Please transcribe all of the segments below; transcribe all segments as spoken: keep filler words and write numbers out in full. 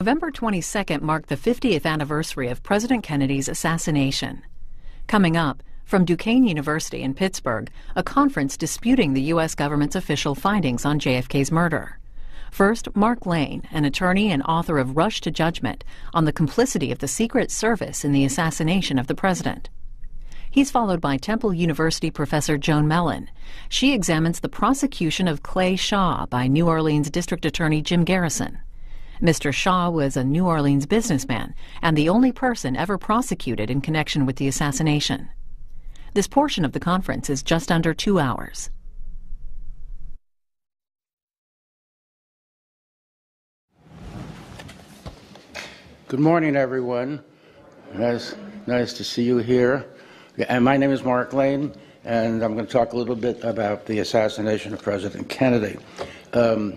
November twenty-second marked the fiftieth anniversary of President Kennedy's assassination. Coming up, from Duquesne University in Pittsburgh, a conference disputing the U S government's official findings on J F K's murder. First, Mark Lane, an attorney and author of Rush to Judgment, on the complicity of the Secret Service in the assassination of the president. He's followed by Temple University professor Joan Mellen. She examines the prosecution of Clay Shaw by New Orleans District Attorney Jim Garrison. Mister Shaw was a New Orleans businessman and the only person ever prosecuted in connection with the assassination. This portion of the conference is just under two hours. Good morning, everyone. Nice, nice to see you here. And my name is Mark Lane, and I'm going to talk a little bit about the assassination of President Kennedy. Um,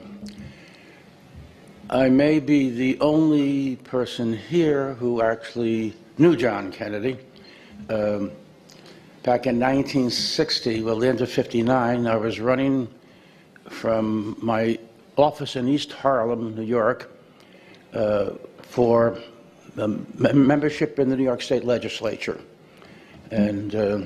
I may be the only person here who actually knew John Kennedy. Um, back in nineteen sixty, well, the end of fifty-nine, I was running from my office in East Harlem, New York, uh, for um, membership in the New York State Legislature. And uh,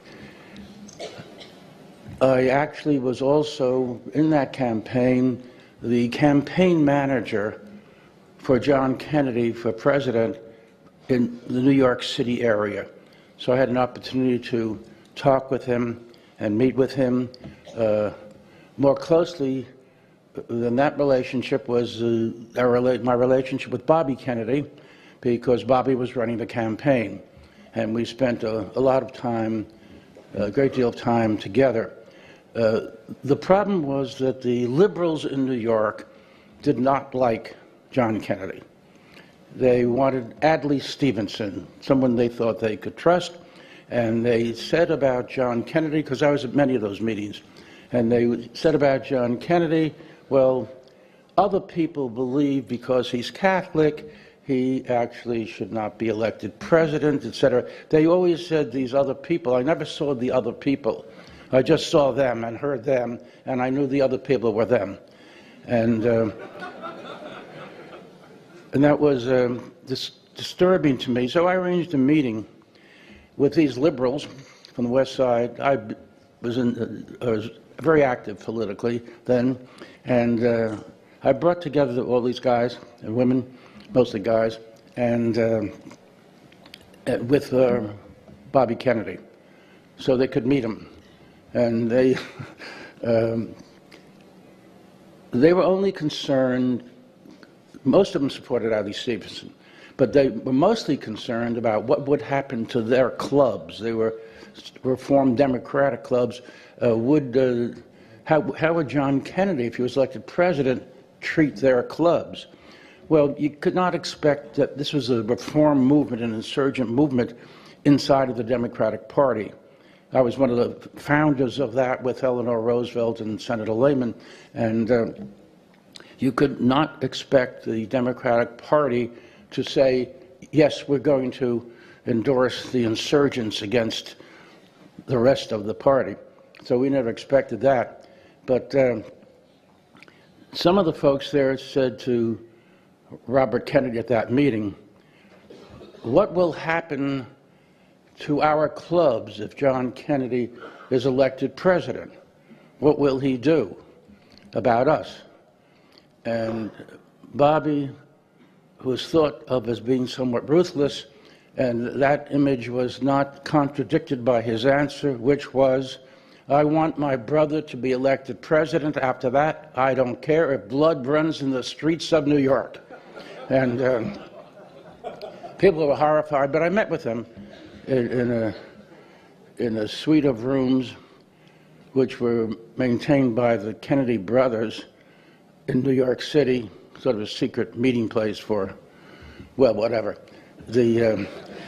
I actually was also, in that campaign, the campaign manager for John Kennedy for president in the New York City area. So I had an opportunity to talk with him and meet with him. Uh, more closely than that relationship was uh, our rela my relationship with Bobby Kennedy, because Bobby was running the campaign. And we spent a, a lot of time, a great deal of time together. Uh, the problem was that the liberals in New York did not like John Kennedy. They wanted Adlai Stevenson, someone they thought they could trust, and they said about John Kennedy, because I was at many of those meetings, and they said about John Kennedy, well, other people believe because he's Catholic, he actually should not be elected president, et cetera. They always said these other people. I never saw the other people. I just saw them and heard them, and I knew the other people were them. And, uh, and that was um, dis disturbing to me. So I arranged a meeting with these liberals from the West Side. I was, in, uh, I was very active politically then, and uh, I brought together all these guys and women, mostly guys, and uh, with uh, Bobby Kennedy, so they could meet him. And they, um, they were only concerned, most of them supported Adlai Stevenson, but they were mostly concerned about what would happen to their clubs. They were Reformed Democratic clubs. Uh, would, uh, how, how would John Kennedy, if he was elected president, treat their clubs? Well, you could not expect that this was a reform movement, an insurgent movement inside of the Democratic Party. I was one of the founders of that with Eleanor Roosevelt and Senator Lehman, and uh, you could not expect the Democratic Party to say, yes, we're going to endorse the insurgents against the rest of the party. So we never expected that. But uh, some of the folks there said to Robert Kennedy at that meeting, what will happen to our clubs if John Kennedy is elected president? What will he do about us? And Bobby, who was thought of as being somewhat ruthless, and that image was not contradicted by his answer, which was, I want my brother to be elected president. After that, I don't care if blood runs in the streets of New York. And uh, people were horrified, but I met with him in, in, a, in a suite of rooms which were maintained by the Kennedy brothers in New York City, sort of a secret meeting place for, well, whatever. The, um,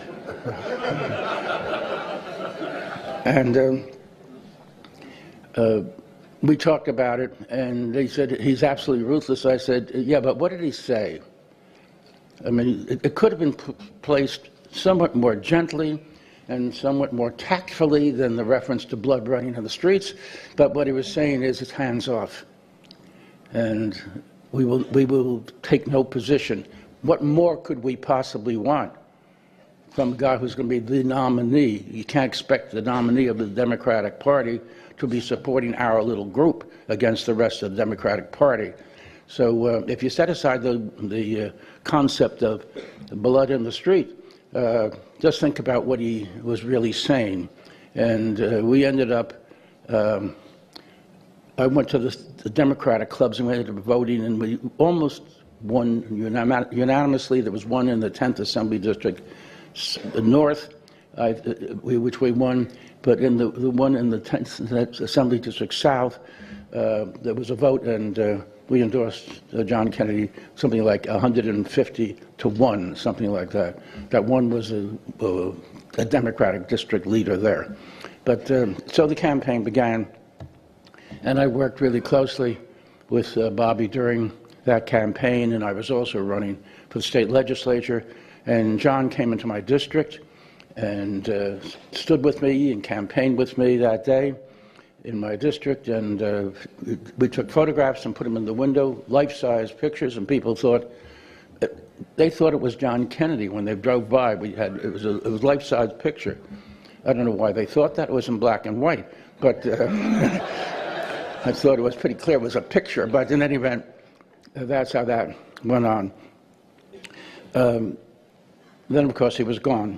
and um, uh, we talked about it, and they said, he's absolutely ruthless. I said, yeah, but what did he say? I mean, it, it could have been p placed somewhat more gently and somewhat more tactfully than the reference to blood running in the streets, but what he was saying is it's hands off. And we will, we will take no position. what more could we possibly want from a guy who's going to be the nominee? You can't expect the nominee of the Democratic Party to be supporting our little group against the rest of the Democratic Party. So uh, if you set aside the, the uh, concept of blood in the street, uh, just think about what he was really saying. And uh, we ended up, um, I went to the, the Democratic clubs and we ended up voting, and we almost won unanim unanimously. There was one in the tenth Assembly District North, I, which we won, but in the, the one in the tenth Assembly District South, uh, there was a vote, and uh, we endorsed uh, John Kennedy something like one hundred fifty to one, something like that. That one was a, a, a Democratic district leader there. But um, so the campaign began, and I worked really closely with uh, Bobby during that campaign, and I was also running for the state legislature. And John came into my district and uh, stood with me and campaigned with me that day in my district, and uh, we took photographs and put them in the window, life-size pictures, and people thought, they thought it was John Kennedy when they drove by. We had, it was a it was life-size picture. I don't know why they thought that. It was in black and white, but uh, I thought it was pretty clear it was a picture, but in any event, that's how that went on. Um, then, of course, he was gone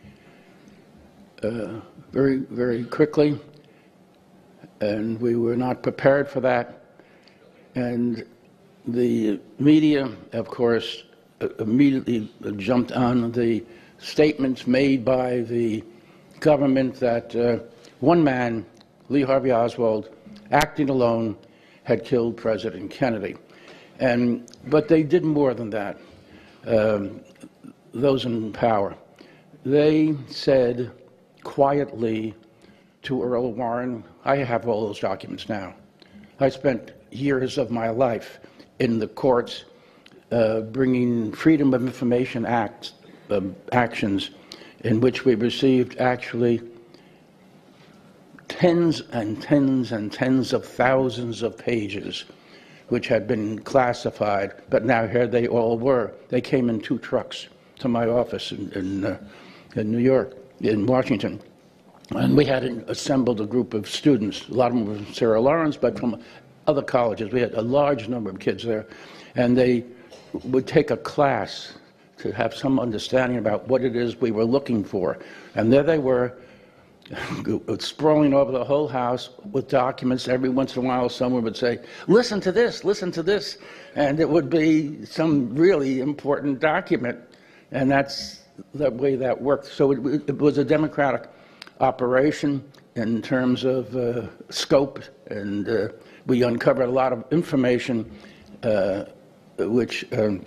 uh, very, very quickly, and we were not prepared for that. And the media, of course, immediately jumped on the statements made by the government that uh, one man, Lee Harvey Oswald, acting alone, had killed President Kennedy. And, but they did more than that, um, those in power. They said quietly to Earl Warren, I have all those documents now. I spent years of my life in the courts uh, bringing Freedom of Information Act uh, actions in which we received actually tens and tens and tens of thousands of pages which had been classified, but now here they all were. They came in two trucks to my office in, in, uh, in New York, in Washington. And we had assembled a group of students, a lot of them were from Sarah Lawrence, but from other colleges. We had a large number of kids there, and they would take a class to have some understanding about what it is we were looking for. And there they were, sprawling over the whole house with documents. Every once in a while someone would say, listen to this, listen to this, and it would be some really important document. And that's the way that worked. So it, it was a democratic operation in terms of uh, scope, and uh, we uncovered a lot of information uh, which um,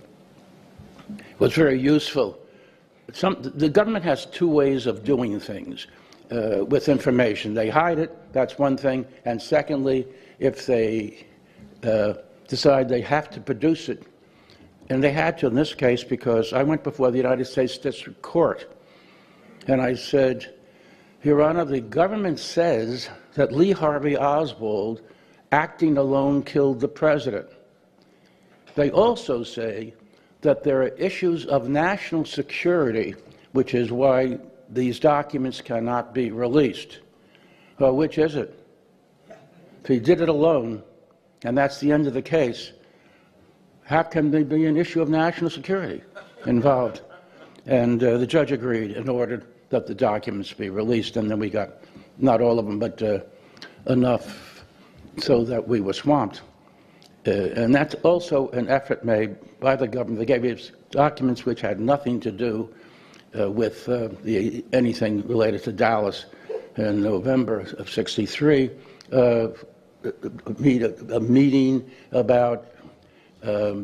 was very useful. Some, the government has two ways of doing things uh, with information. They hide it, that's one thing, and secondly, if they uh, decide they have to produce it, and they had to in this case because I went before the United States District Court and I said, Your Honor, the government says that Lee Harvey Oswald, acting alone, killed the president. They also say that there are issues of national security, which is why these documents cannot be released. Well, which is it? If he did it alone, and that's the end of the case, how can there be an issue of national security involved? And uh, the judge agreed and ordered that the documents be released, and then we got, not all of them, but uh, enough so that we were swamped. Uh, and that's also an effort made by the government. They gave us documents which had nothing to do uh, with uh, the, anything related to Dallas in November of sixty-three, uh, a, a meeting about um,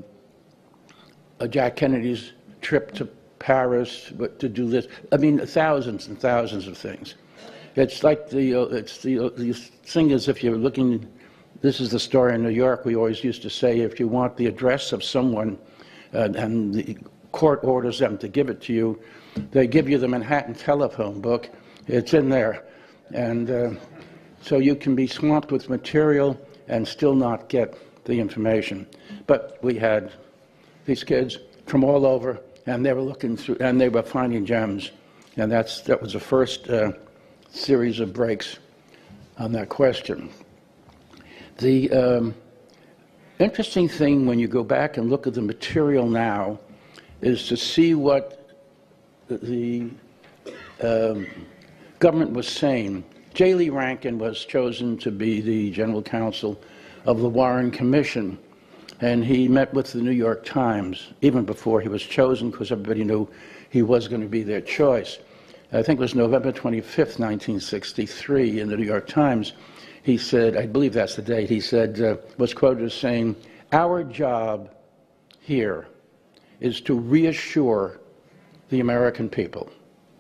Jack Kennedy's trip to Paris to do this. I mean, thousands and thousands of things. It's like the, uh, it's the, uh, the thing is, if you're looking, this is the story in New York, we always used to say, if you want the address of someone uh, and the court orders them to give it to you, they give you the Manhattan telephone book. It's in there. And uh, so you can be swamped with material and still not get the information. But we had these kids from all over, and they were looking through, and they were finding gems. And that's, that was the first uh, series of breaks on that question. The um, interesting thing when you go back and look at the material now is to see what the um, government was saying. J. Lee Rankin was chosen to be the general counsel of the Warren Commission, and he met with the New York Times even before he was chosen, because everybody knew he was going to be their choice. I think it was November twenty-fifth, nineteen sixty-three, in the New York Times. He said, I believe that's the date, he said, uh, was quoted as saying, "Our job here is to reassure the American people."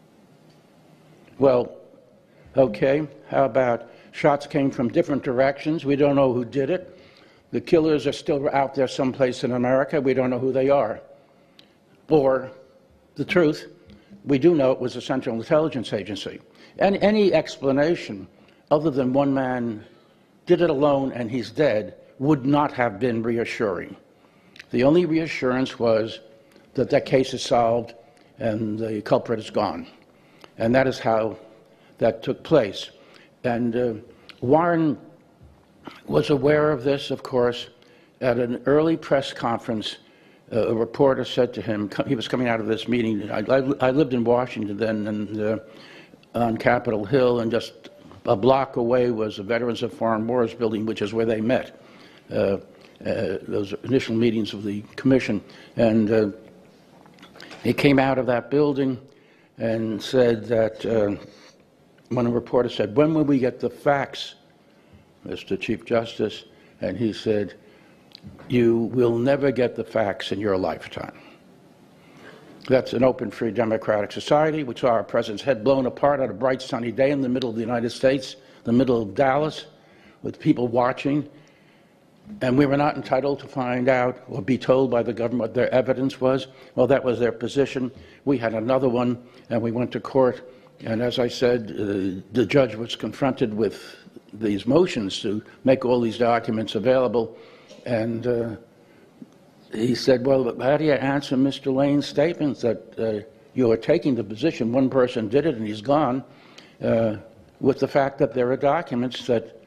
Well, okay, how about shots came from different directions? We don't know who did it. The killers are still out there someplace in America. We don't know who they are. Or, the truth, we do know it was a Central Intelligence Agency. And any explanation other than one man did it alone and he's dead would not have been reassuring. The only reassurance was that that case is solved and the culprit is gone. And that is how that took place. And uh, Warren was aware of this, of course. At an early press conference, uh, a reporter said to him, he was coming out of this meeting, I, I, I lived in Washington then, and uh, on Capitol Hill, and just a block away was the Veterans of Foreign Wars building, which is where they met, uh, uh, those initial meetings of the commission. And uh, he came out of that building and said that, uh, when a reporter said, "When will we get the facts, Mister Chief Justice?" And he said, "You will never get the facts in your lifetime." That's an open, free, democratic society. We saw our president's head blown apart on a bright, sunny day in the middle of the United States, the middle of Dallas, with people watching. And we were not entitled to find out or be told by the government what their evidence was. Well, that was their position. We had another one, and we went to court. And as I said, uh, the judge was confronted with these motions to make all these documents available. And uh, he said, well, how do you answer Mister Lane's statements that uh, you are taking the position one person did it and he's gone, uh, with the fact that there are documents that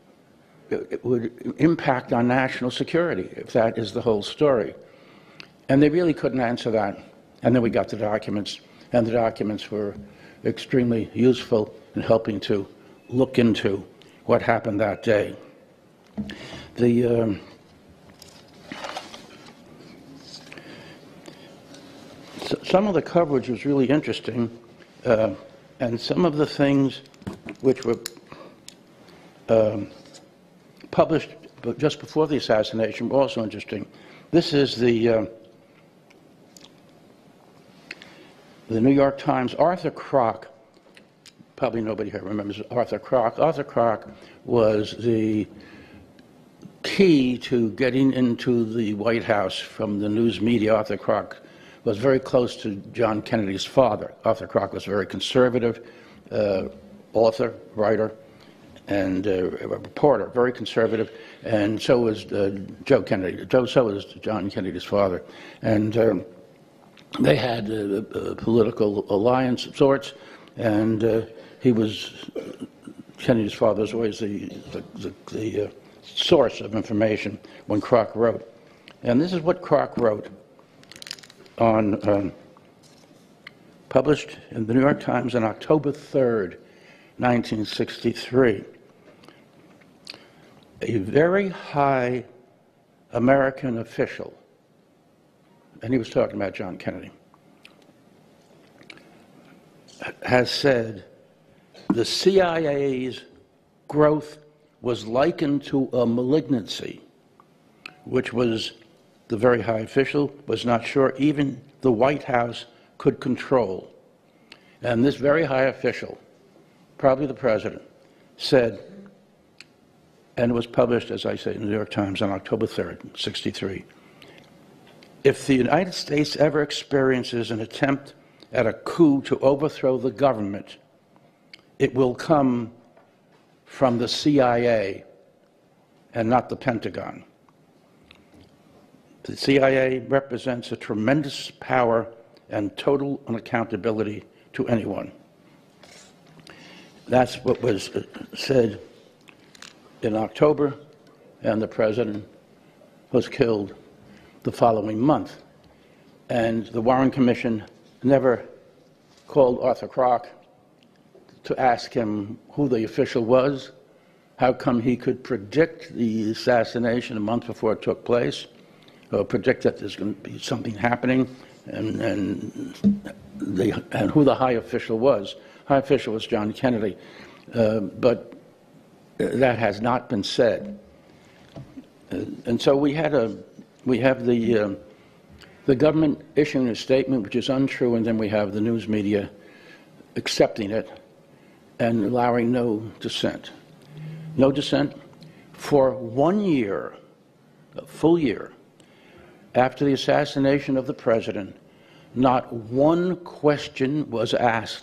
it would impact on national security, if that is the whole story. And they really couldn't answer that. And then we got the documents, and the documents were extremely useful in helping to look into what happened that day. The um, some of the coverage was really interesting, uh, and some of the things which were um, published just before the assassination were also interesting. This is the uh, the New York Times. Arthur Kroc, probably nobody here remembers Arthur Kroc. Arthur Kroc was the key to getting into the White House from the news media. Arthur Kroc was very close to John Kennedy's father. Arthur Kroc was a very conservative uh, author, writer, and uh, a reporter, very conservative, and so was uh, Joe Kennedy. Joe, so was John Kennedy's father. And um, they had a, a political alliance of sorts, and uh, he was, Kennedy's father was always the, the, the, the uh, source of information when Kroc wrote. And this is what Kroc wrote on, um, published in the New York Times on October third, nineteen sixty-three. A very high American official, and he was talking about John Kennedy, has said the C I A's growth was likened to a malignancy, which was the very high official was not sure even the White House could control. And this very high official, probably the president, said, and it was published, as I say, in the New York Times on October third, sixty-three, if the United States ever experiences an attempt at a coup to overthrow the government, it will come from the C I A and not the Pentagon. The C I A represents a tremendous power and total unaccountability to anyone. That's what was said in October, and the president was killed the following month. And the Warren Commission never called Arthur Kroc to ask him who the official was, how come he could predict the assassination a month before it took place, or predict that there's going to be something happening, and, and, the, and who the high official was. High official was John Kennedy, uh, but that has not been said. Uh, and so we had a, we have the, uh, the government issuing a statement which is untrue, and then we have the news media accepting it and allowing no dissent. No dissent for one year, a full year, after the assassination of the president. Not one question was asked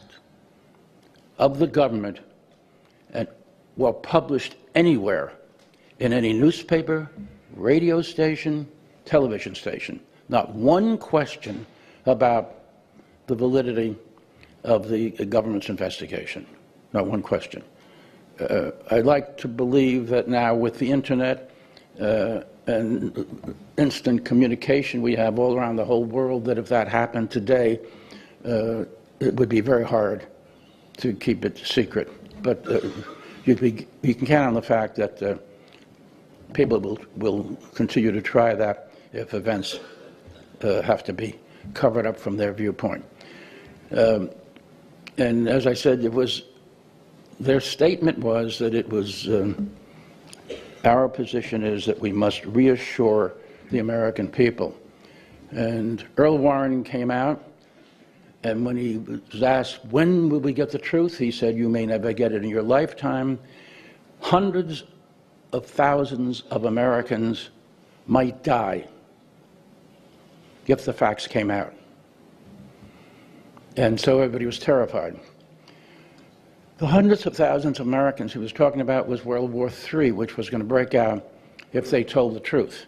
of the government and or published anywhere in any newspaper, radio station, television station. Not one question about the validity of the government's investigation. Not one question. Uh, I'd like to believe that now with the internet uh, and instant communication we have all around the whole world, that if that happened today, uh, it would be very hard to keep it secret. But uh, you, be, you can count on the fact that uh, people will, will continue to try that if events uh, have to be covered up from their viewpoint. Um, and as I said, it was their statement was that it was, um, our position is that we must reassure the American people. And Earl Warren came out, and when he was asked, when will we get the truth, he said, you may never get it in your lifetime. Hundreds of thousands of Americans might die if the facts came out. And so everybody was terrified. The hundreds of thousands of Americans he was talking about was World War Three, which was going to break out if they told the truth.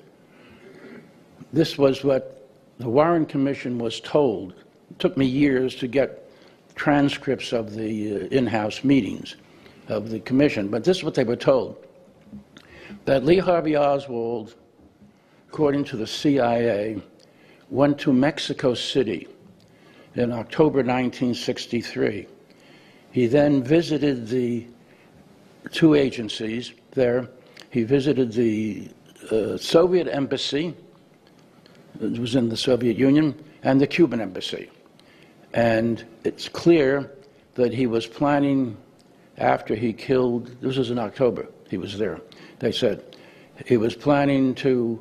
This was what the Warren Commission was told. It took me years to get transcripts of the uh, in-house meetings of the commission, but this is what they were told, that Lee Harvey Oswald, according to the C I A, went to Mexico City in October nineteen sixty-three. He then visited the two agencies there. He visited the uh, Soviet embassy, it was in the Soviet Union, and the Cuban embassy. And it's clear that he was planning, after he killed, this was in October, he was there, they said, he was planning to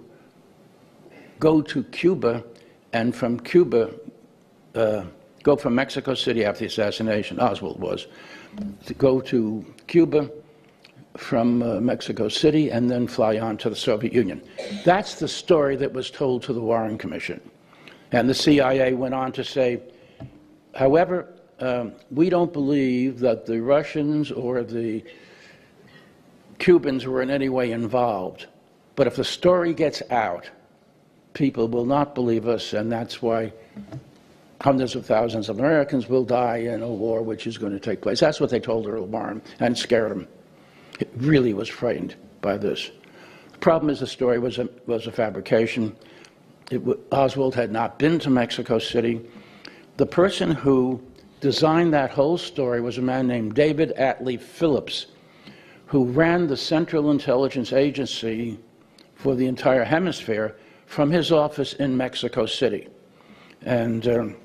go to Cuba, and from Cuba, uh, go from Mexico City after the assassination, Oswald was, to go to Cuba from uh, Mexico City and then fly on to the Soviet Union. That's the story that was told to the Warren Commission. And the C I A went on to say, however, um, we don't believe that the Russians or the Cubans were in any way involved. But if the story gets out, people will not believe us, and that's why hundreds of thousands of Americans will die in a war which is going to take place. That's what they told Earl Warren, and scared him. He really was frightened by this. The problem is the story was a, was a fabrication. It, Oswald had not been to Mexico City. The person who designed that whole story was a man named David Atlee Phillips, who ran the Central Intelligence Agency for the entire hemisphere from his office in Mexico City. And um,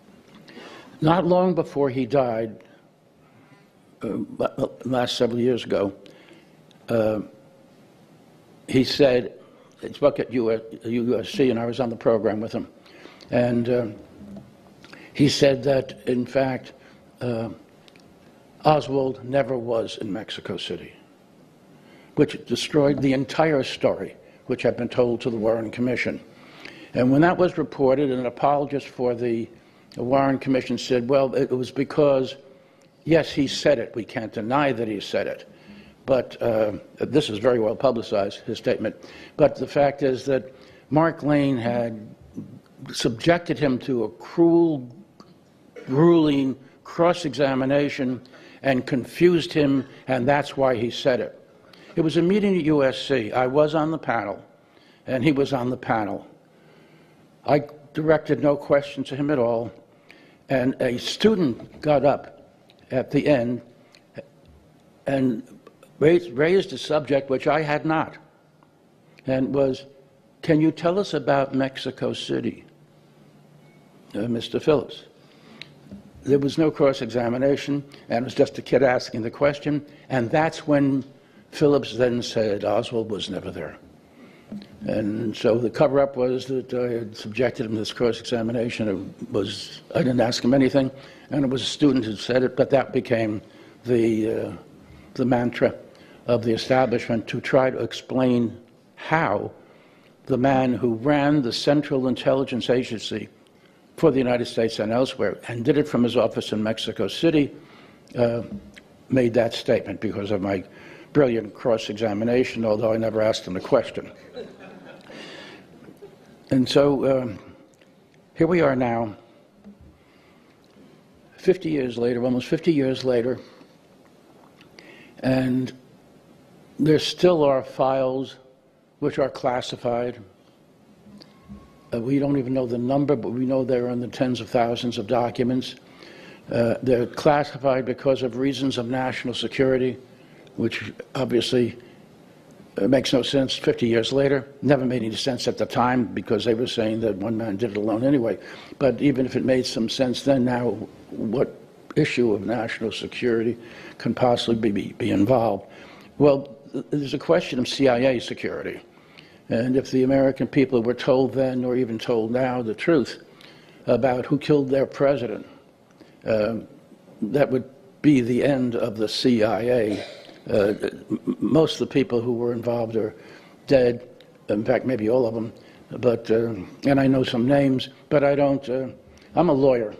not long before he died, uh, last several years ago, uh, he said, he spoke at U S C, and I was on the program with him, and uh, he said that, in fact, uh, Oswald never was in Mexico City, which destroyed the entire story, which had been told to the Warren Commission. And when that was reported, an apologist for the, the Warren Commission said, well, it was because, yes, he said it. We can't deny that he said it. But uh, this is very well publicized, his statement. But the fact is that Mark Lane had subjected him to a cruel, grueling cross-examination and confused him, and that's why he said it. It was a meeting at U S C. I was on the panel, and he was on the panel. I directed no question to him at all, and a student got up at the end and raised, raised a subject which I had not, and was, can you tell us about Mexico City, uh, Mister Phillips? There was no cross-examination, and it was just a kid asking the question, and that's when Phillips then said Oswald was never there. And so the cover-up was that I had subjected him to this cross-examination. It was, I didn't ask him anything, and it was a student who said it, but that became the, uh, the mantra of the establishment to try to explain how the man who ran the Central Intelligence Agency for the United States and elsewhere, and did it from his office in Mexico City, uh, made that statement because of my brilliant cross-examination, although I never asked him a question. And so um, here we are now, fifty years later, almost fifty years later, and there still are files which are classified. Uh, we don't even know the number, but we know they're in the tens of thousands of documents. Uh, they're classified because of reasons of national security, which obviously uh, makes no sense fifty years later. Never made any sense at the time because they were saying that one man did it alone anyway. But even if it made some sense then, now what issue of national security can possibly be, be involved? Well, there's a question of C I A security. And if the American people were told then, or even told now, the truth about who killed their president, uh, that would be the end of the C I A. Uh, most of the people who were involved are dead, in fact, maybe all of them, but, uh, and I know some names, but I don't, uh, I'm a lawyer,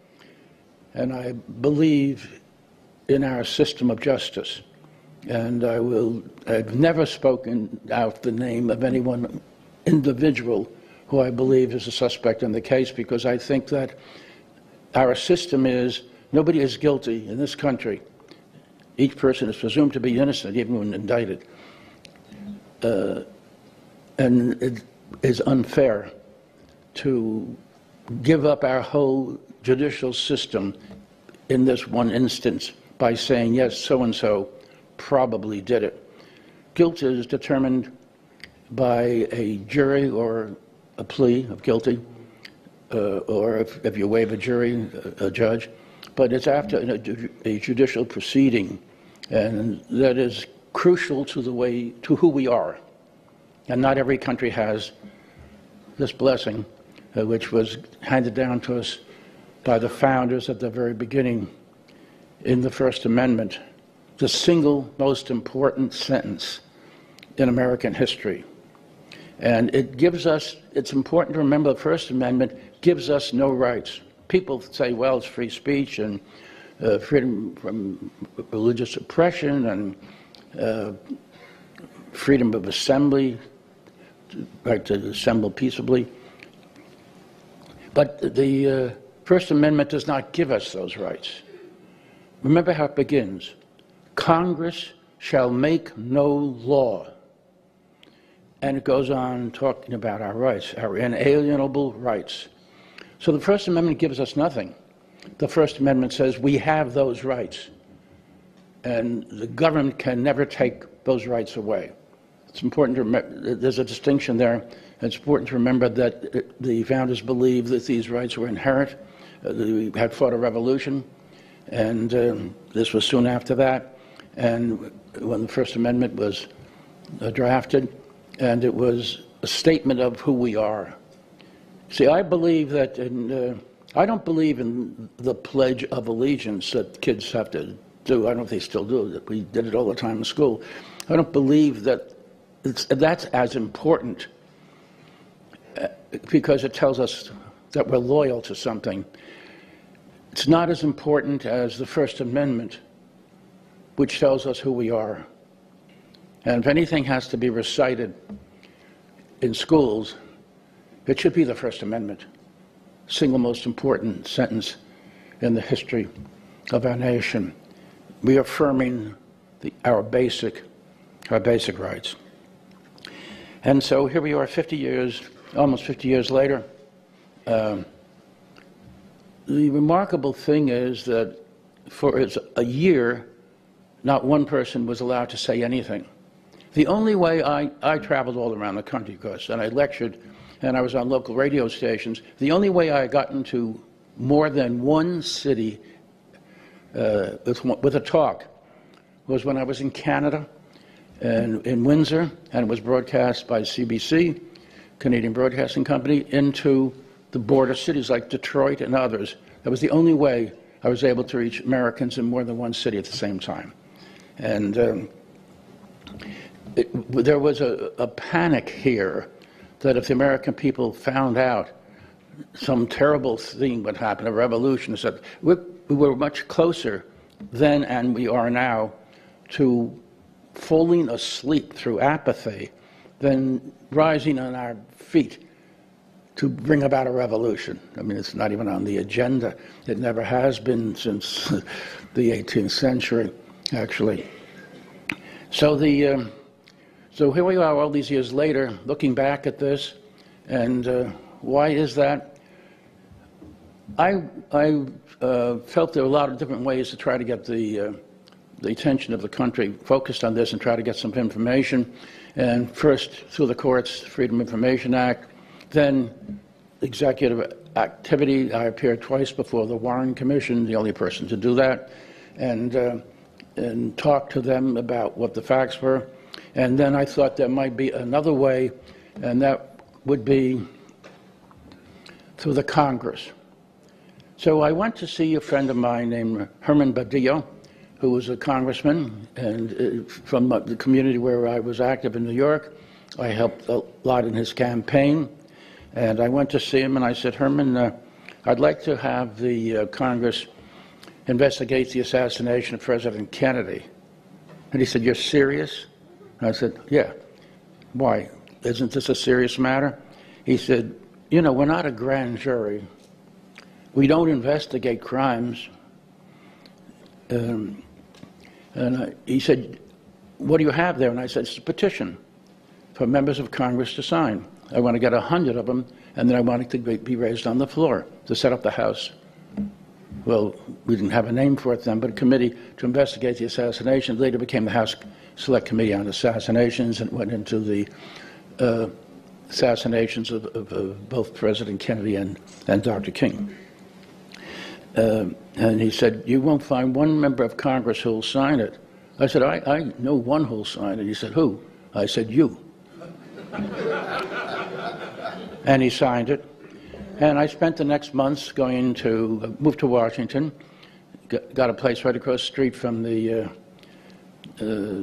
and I believe in our system of justice. And I will, I've never spoken out the name of any one individual who I believe is a suspect in the case, because I think that our system is, nobody is guilty in this country. Each person is presumed to be innocent, even when indicted. Uh, and it is unfair to give up our whole judicial system in this one instance by saying, yes, so-and-so probably did it. Guilt is determined by a jury or a plea of guilty, uh, or if, if you waive a jury, a, a judge. But it's after a, a judicial proceeding, and that is crucial to the way, to who we are. And not every country has this blessing, uh, which was handed down to us by the founders at the very beginning in the First Amendment. The single most important sentence in American history. And it gives us, it's important to remember the First Amendment gives us no rights. People say, well, it's free speech and uh, freedom from religious oppression and uh, freedom of assembly, right to assemble peaceably. But the uh, First Amendment does not give us those rights. Remember how it begins. Congress shall make no law. And it goes on talking about our rights, our inalienable rights. So the First Amendment gives us nothing. The First Amendment says we have those rights, and the government can never take those rights away. It's important to remember, there's a distinction there. It's important to remember that the founders believed that these rights were inherent. Uh, we had fought a revolution, and um, this was soon after that. And when the First Amendment was uh, drafted, and it was a statement of who we are. See, I believe that in, uh, I don't believe in the Pledge of Allegiance that kids have to do. I don't know if they still do. We did it all the time in school. I don't believe that it's, that's as important uh, because it tells us that we're loyal to something. It's not as important as the First Amendment, which tells us who we are. And if anything has to be recited in schools, It should be the First Amendment, single most important sentence in the history of our nation, reaffirming the, our basic, our basic rights. And so here we are, fifty years, almost fifty years later. Um, the remarkable thing is that for a year, not one person was allowed to say anything. The only way I, I traveled all around the country, of course, and I lectured, and I was on local radio stations. The only way I got into more than one city uh, with, with a talk was when I was in Canada and in Windsor, and it was broadcast by C B C, Canadian Broadcasting Company, into the border cities like Detroit and others. That was the only way I was able to reach Americans in more than one city at the same time. And um, it, there was a, a panic here that if the American people found out some terrible thing would happen, a revolution, so we, we were much closer then and we are now to falling asleep through apathy than rising on our feet to bring about a revolution. I mean, it's not even on the agenda. It never has been since the eighteenth century, actually. So the um, so here we are all these years later, looking back at this, and uh, why is that? I I uh, felt there were a lot of different ways to try to get the uh, the attention of the country focused on this and try to get some information. And first through the courts, Freedom of Information Act, then executive activity. I appeared twice before the Warren Commission, the only person to do that, and uh, and talk to them about what the facts were. And then I thought there might be another way, and that would be through the Congress. So I went to see a friend of mine named Herman Badillo, who was a congressman and uh, from the community where I was active in New York. I helped a lot in his campaign. And I went to see him and I said, Herman, uh, I'd like to have the uh, Congress investigate the assassination of President Kennedy. And he said, you're serious? And I said, yeah. Why? Isn't this a serious matter? He said, you know, we're not a grand jury. We don't investigate crimes. Um, and I, he said, what do you have there? And I said, it's a petition for members of Congress to sign. I want to get a hundred of them, and then I want it to be raised on the floor to set up the House. Well, we didn't have a name for it then, but a committee to investigate the assassination. Later became the House Select Committee on Assassinations, and went into the uh, assassinations of, of, of both President Kennedy and, and Doctor King. Uh, and he said, you won't find one member of Congress who will sign it. I said, I, I know one who will sign it. He said, who? I said, you. And he signed it. And I spent the next months going to, uh, move to Washington, got, got a place right across the street from the, uh, uh,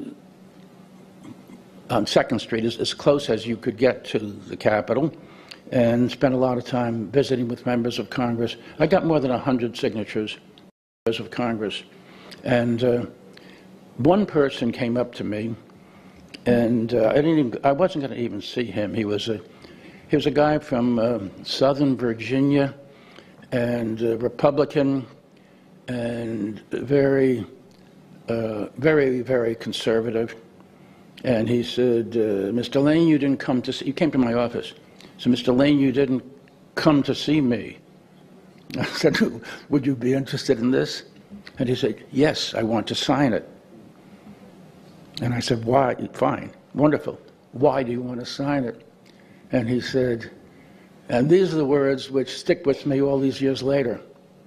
on second street, as, as close as you could get to the Capitol, and spent a lot of time visiting with members of Congress. I got more than one hundred signatures of Congress. And uh, one person came up to me, and uh, I didn't even, I wasn't going to even see him. He was a He was a guy from uh, Southern Virginia, and uh, Republican, and very, uh, very, very conservative. And he said, uh, Mister Lane, you didn't come to see, he came to my office. So, Mister Lane, you didn't come to see me. I said, would you be interested in this? And he said, yes, I want to sign it. And I said, why? Fine, wonderful. Why do you want to sign it? And he said, and these are the words which stick with me all these years later,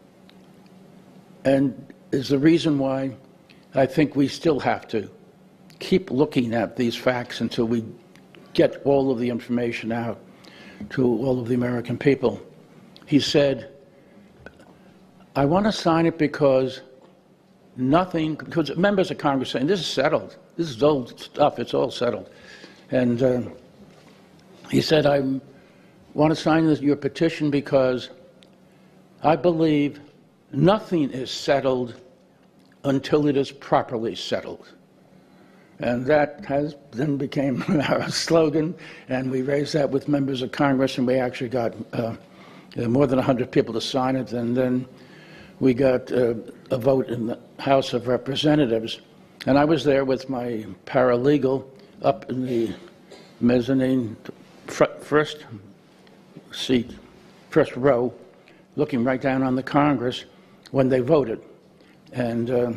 and is the reason why I think we still have to keep looking at these facts until we get all of the information out to all of the American people. He said, I want to sign it because nothing, because members of Congress saying, this is settled. This is old stuff. It's all settled. And uh, he said, I want to sign this, your petition because I believe nothing is settled until it is properly settled. And that has then became our slogan, and we raised that with members of Congress, and we actually got uh, more than one hundred people to sign it, and then we got uh, a vote in the House of Representatives. And I was there with my paralegal up in the mezzanine first seat, first row, looking right down on the Congress when they voted. And uh,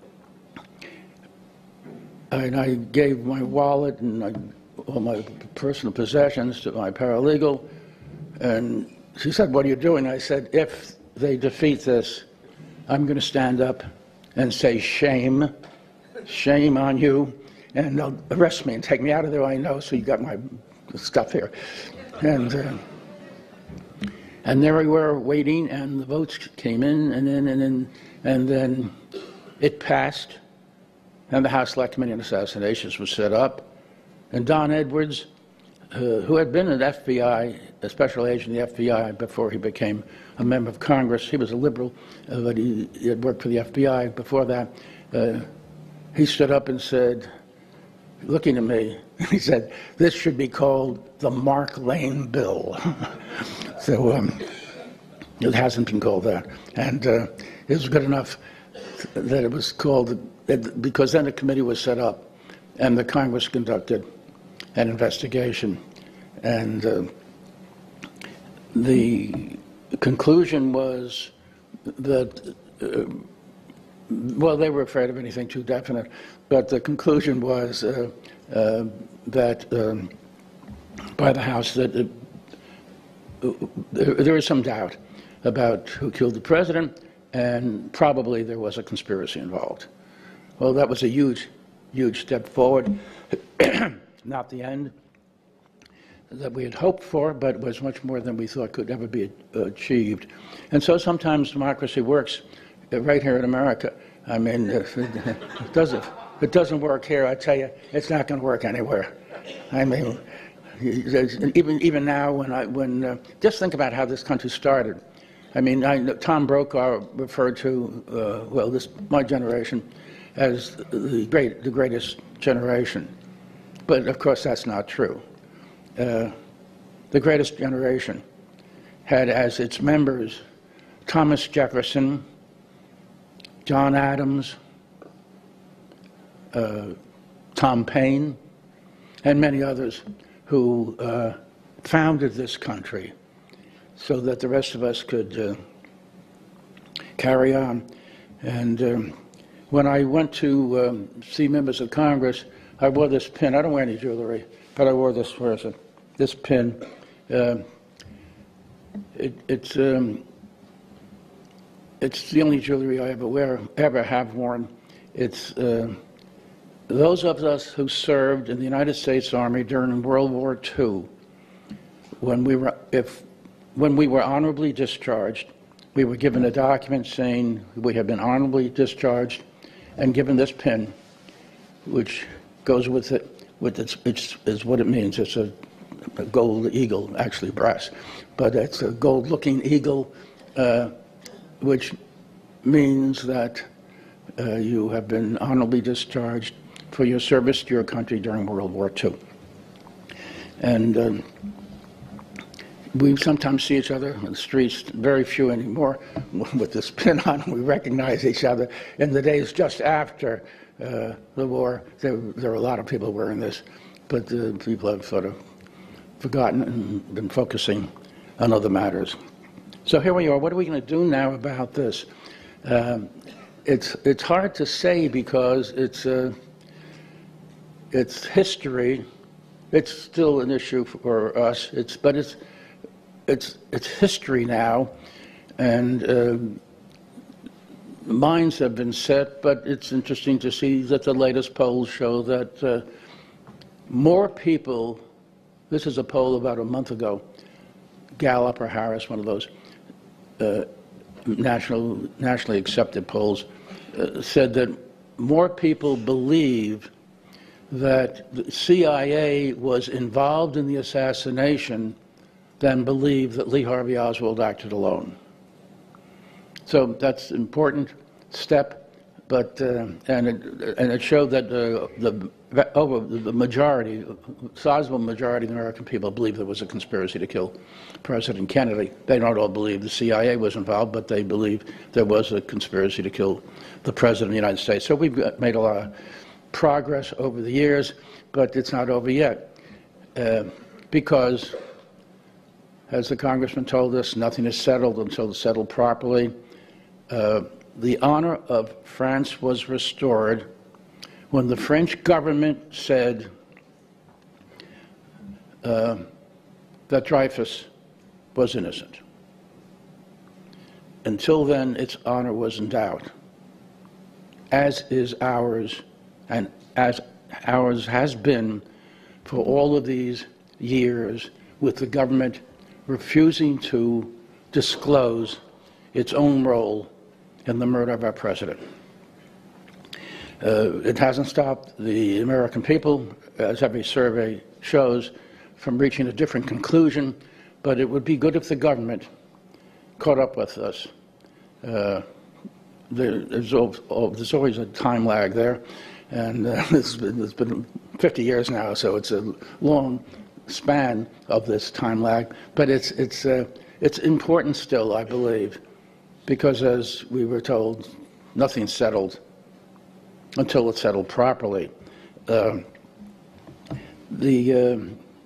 And I gave my wallet and I, all my personal possessions to my paralegal, and she said, "What are you doing?" I said, "If they defeat this, I'm going to stand up and say, shame, shame on you, and they'll arrest me and take me out of there. I know, so you got my stuff here." And, uh, and there we were waiting, and the votes came in, and then, and then, and then it passed. And the House Select Committee on Assassinations was set up. And Don Edwards, uh, who had been an F B I, a special agent of the F B I before he became a member of Congress, he was a liberal, uh, but he, he had worked for the F B I before that, uh, he stood up and said, looking at me, he said, "This should be called the Mark Lane Bill." So um, it hasn't been called that. And uh, it was good enough that it was called, because then a committee was set up and the Congress conducted an investigation. And uh, the conclusion was that, uh, well, they were afraid of anything too definite, but the conclusion was uh, uh, that um, by the House that uh, there, there was some doubt about who killed the president, and probably there was a conspiracy involved. Well, that was a huge, huge step forward. Not the end that we had hoped for, but it was much more than we thought could ever be achieved. And so sometimes democracy works right here in America. I mean, if it, it doesn't, if it doesn't work here, I tell you, it's not going to work anywhere. I mean, even even now, when I when uh, just think about how this country started. I mean, I, Tom Brokaw referred to, uh, well, this my generation as the great, the greatest generation. But of course, that's not true. Uh, the greatest generation had as its members Thomas Jefferson, John Adams, uh, Tom Paine, and many others who uh, founded this country so that the rest of us could uh, carry on. And um, when I went to um, see members of Congress, I wore this pin. I don't wear any jewelry, but I wore this person, this pin. Uh, it, it's um, it's the only jewelry I ever wear, ever have worn. It's uh, those of us who served in the United States Army during World War Two, when we were if when we were honorably discharged, we were given a document saying we have been honorably discharged, and given this pin, which goes with it. With its, it's is what it means. It's a, a gold eagle, actually brass, but it's a gold-looking eagle, uh, which means that uh, you have been honorably discharged for your service to your country during World War Two. And um, we sometimes see each other in the streets, very few anymore, with this pin on. We recognize each other. In the days just after uh, the war, there, there were a lot of people wearing this, but uh, people have sort of forgotten and been focusing on other matters. So here we are. What are we going to do now about this? Um, it's it's hard to say because it's uh, it's history. It's still an issue for us. It's but it's it's it's history now, and uh, minds have been set. But it's interesting to see that the latest polls show that uh, more people. This is a poll about a month ago, Gallup or Harris, one of those uh, national nationally accepted polls, uh, said that more people believe that the C I A was involved in the assassination than believe that Lee Harvey Oswald acted alone. So that's an important step but uh, and it and it showed that uh, the over the majority, sizable majority of the American people believe there was a conspiracy to kill President Kennedy. They don't all believe the C I A was involved, but they believe there was a conspiracy to kill the President of the United States. So we've made a lot of progress over the years, but it's not over yet, uh, because, as the Congressman told us, nothing is settled until it's settled properly. Uh, the honor of France was restored when the French government said uh, that Dreyfus was innocent. Until then, its honor was in doubt, as is ours, and as ours has been for all of these years, with the government refusing to disclose its own role in the murder of our president. Uh, it hasn't stopped the American people, as every survey shows, from reaching a different conclusion, but it would be good if the government caught up with us. Uh, there, there's, al there's always a time lag there, and uh, it's been, it's been fifty years now, so it's a long span of this time lag, but it's, it's, uh, it's important still, I believe, because as we were told, nothing's settled until it's settled properly. Uh, the, uh,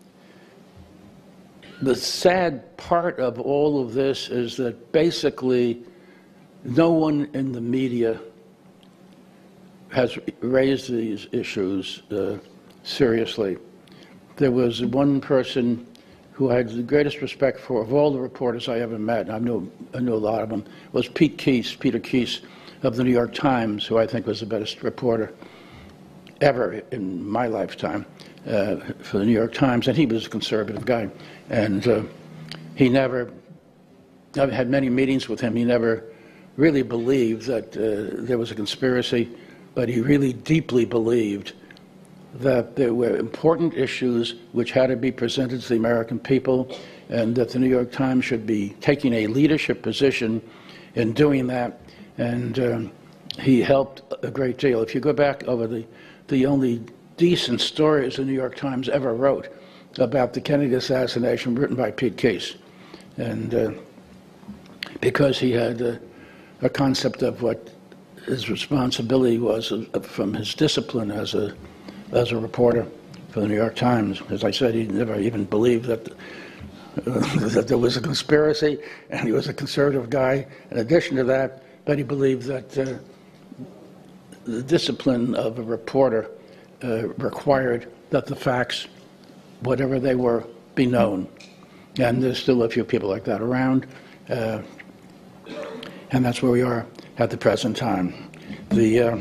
the sad part of all of this is that basically no one in the media has raised these issues uh, seriously. There was one person who I had the greatest respect for, of all the reporters I ever met, and I knew, I knew a lot of them, was Pete Keese, Peter Keese of the New York Times, who I think was the best reporter ever in my lifetime uh, for the New York Times, and he was a conservative guy. And uh, he never, I've had many meetings with him, he never really believed that uh, there was a conspiracy, but he really deeply believed that there were important issues which had to be presented to the American people, and that the New York Times should be taking a leadership position in doing that. And um, he helped a great deal. If you go back over the, the only decent stories the New York Times ever wrote about the Kennedy assassination, written by Pete Keese. And uh, because he had uh, a concept of what his responsibility was uh, from his discipline as a as a reporter for the New York Times. As I said, he never even believed that, uh, that there was a conspiracy, and he was a conservative guy in addition to that, but he believed that uh, the discipline of a reporter uh, required that the facts, whatever they were, be known. And there's still a few people like that around, uh, and that's where we are at the present time. The uh,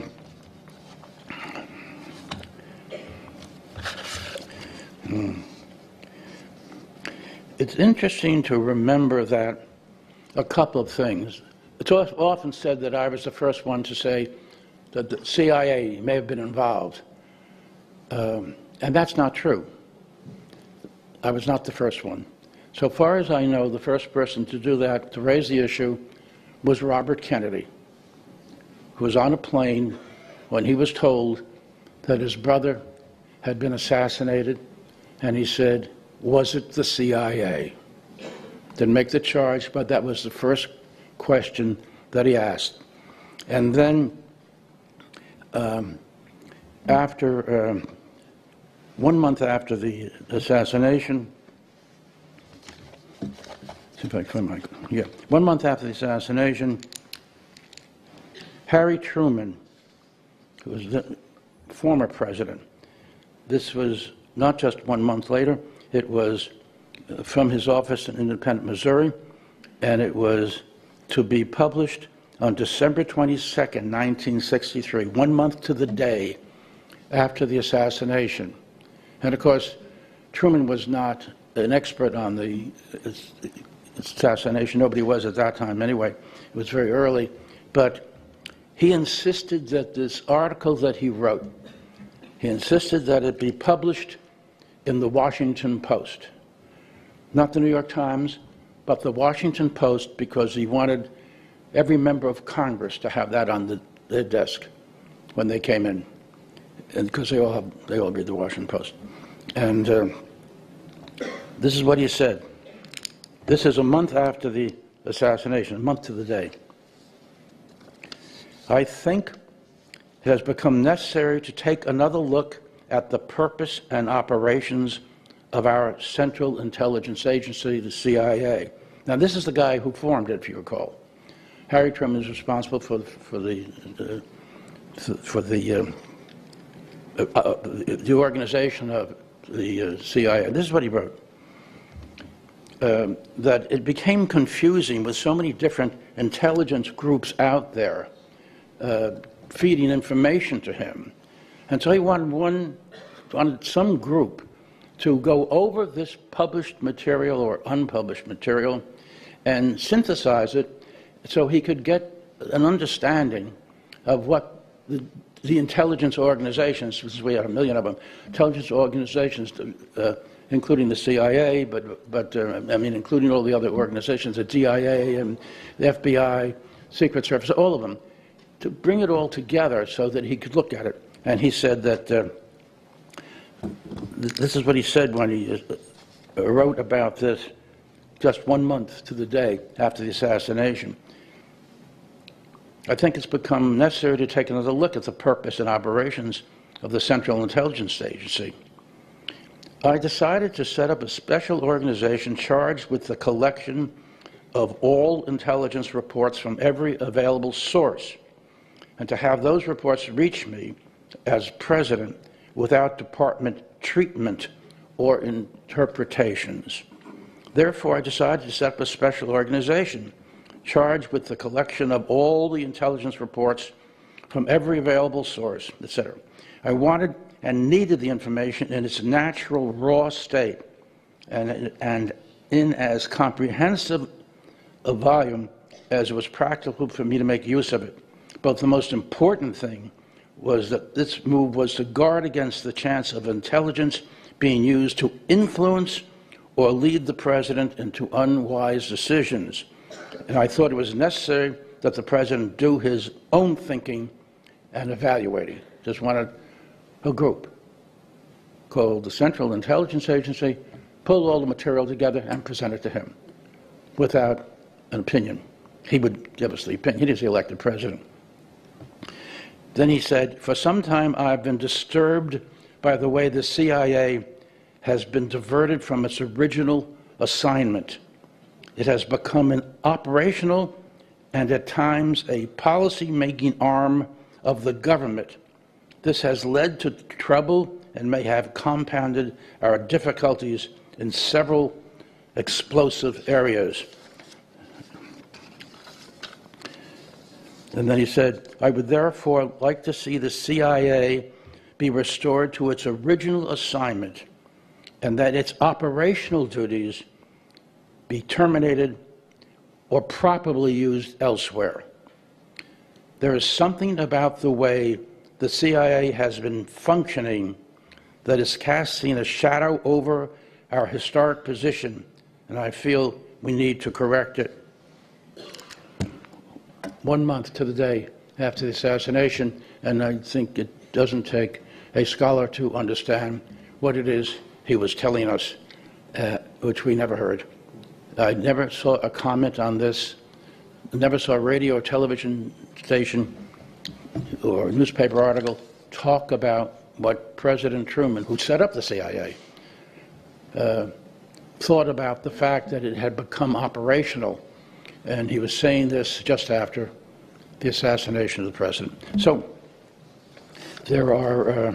It's interesting to remember that a couple of things. It's often said that I was the first one to say that the C I A may have been involved, um, and that's not true. I was not the first one. So far as I know, the first person to do that, to raise the issue, was Robert Kennedy, who was on a plane when he was told that his brother had been assassinated, and he said, was it the C I A? Didn't make the charge, but that was the first question that he asked. And then um, after, um, one month after the assassination, see if I can find my, yeah, one month after the assassination, Harry Truman, who was the former president, this was not just one month later, it was from his office in Independent, Missouri, and it was to be published on December twenty-second, nineteen sixty-three, one month to the day after the assassination. And of course, Truman was not an expert on the assassination. Nobody was at that time anyway. It was very early. But he insisted that this article that he wrote, he insisted that it be published in the Washington Post. Not the New York Times, but the Washington Post, because he wanted every member of Congress to have that on the their desk when they came in, and because they all have, they all read the Washington Post. And uh, this is what he said. This is a month after the assassination, a month to the day. I think it has become necessary to take another look at the purpose and operations of our Central Intelligence Agency, the C I A. Now, this is the guy who formed it, if you recall. Harry Truman is responsible for, for the uh, for the uh, uh, the organization of the uh, C I A. This is what he wrote. Um, that it became confusing with so many different intelligence groups out there uh, feeding information to him. And so he wanted one, wanted some group to go over this published material or unpublished material and synthesize it so he could get an understanding of what the, the intelligence organizations, because we had a million of them, intelligence organizations, uh, including the C I A, but, but uh, I mean, including all the other organizations, the D I A and the F B I, Secret Service, all of them, to bring it all together so that he could look at it. And he said that, uh, th this is what he said when he uh, wrote about this just one month to the day after the assassination. I think it's become necessary to take another look at the purpose and operations of the Central Intelligence Agency. I decided to set up a special organization charged with the collection of all intelligence reports from every available source, and to have those reports reach me as president without department treatment or interpretations. Therefore, I decided to set up a special organization charged with the collection of all the intelligence reports from every available source, et cetera. I wanted and needed the information in its natural, raw state and, and in as comprehensive a volume as it was practical for me to make use of it. But the most important thing was that this move was to guard against the chance of intelligence being used to influence or lead the president into unwise decisions. And I thought it was necessary that the president do his own thinking and evaluating. Just wanted a group called the Central Intelligence Agency, pull all the material together and present it to him without an opinion. He would give us the opinion. He is the elected president. Then he said, for some time I've been disturbed by the way the C I A has been diverted from its original assignment. It has become an operational and at times a policy-making arm of the government. This has led to trouble and may have compounded our difficulties in several explosive areas. And then he said, I would therefore like to see the C I A be restored to its original assignment and that its operational duties be terminated or properly used elsewhere. There is something about the way the C I A has been functioning that is casting a shadow over our historic position, and I feel we need to correct it. One month to the day after the assassination, and I think it doesn't take a scholar to understand what it is he was telling us, uh, which we never heard. I never saw a comment on this, never saw a radio or television station or newspaper article talk about what President Truman, who set up the C I A, uh, thought about the fact that it had become operational. And he was saying this just after the assassination of the president. So there are uh,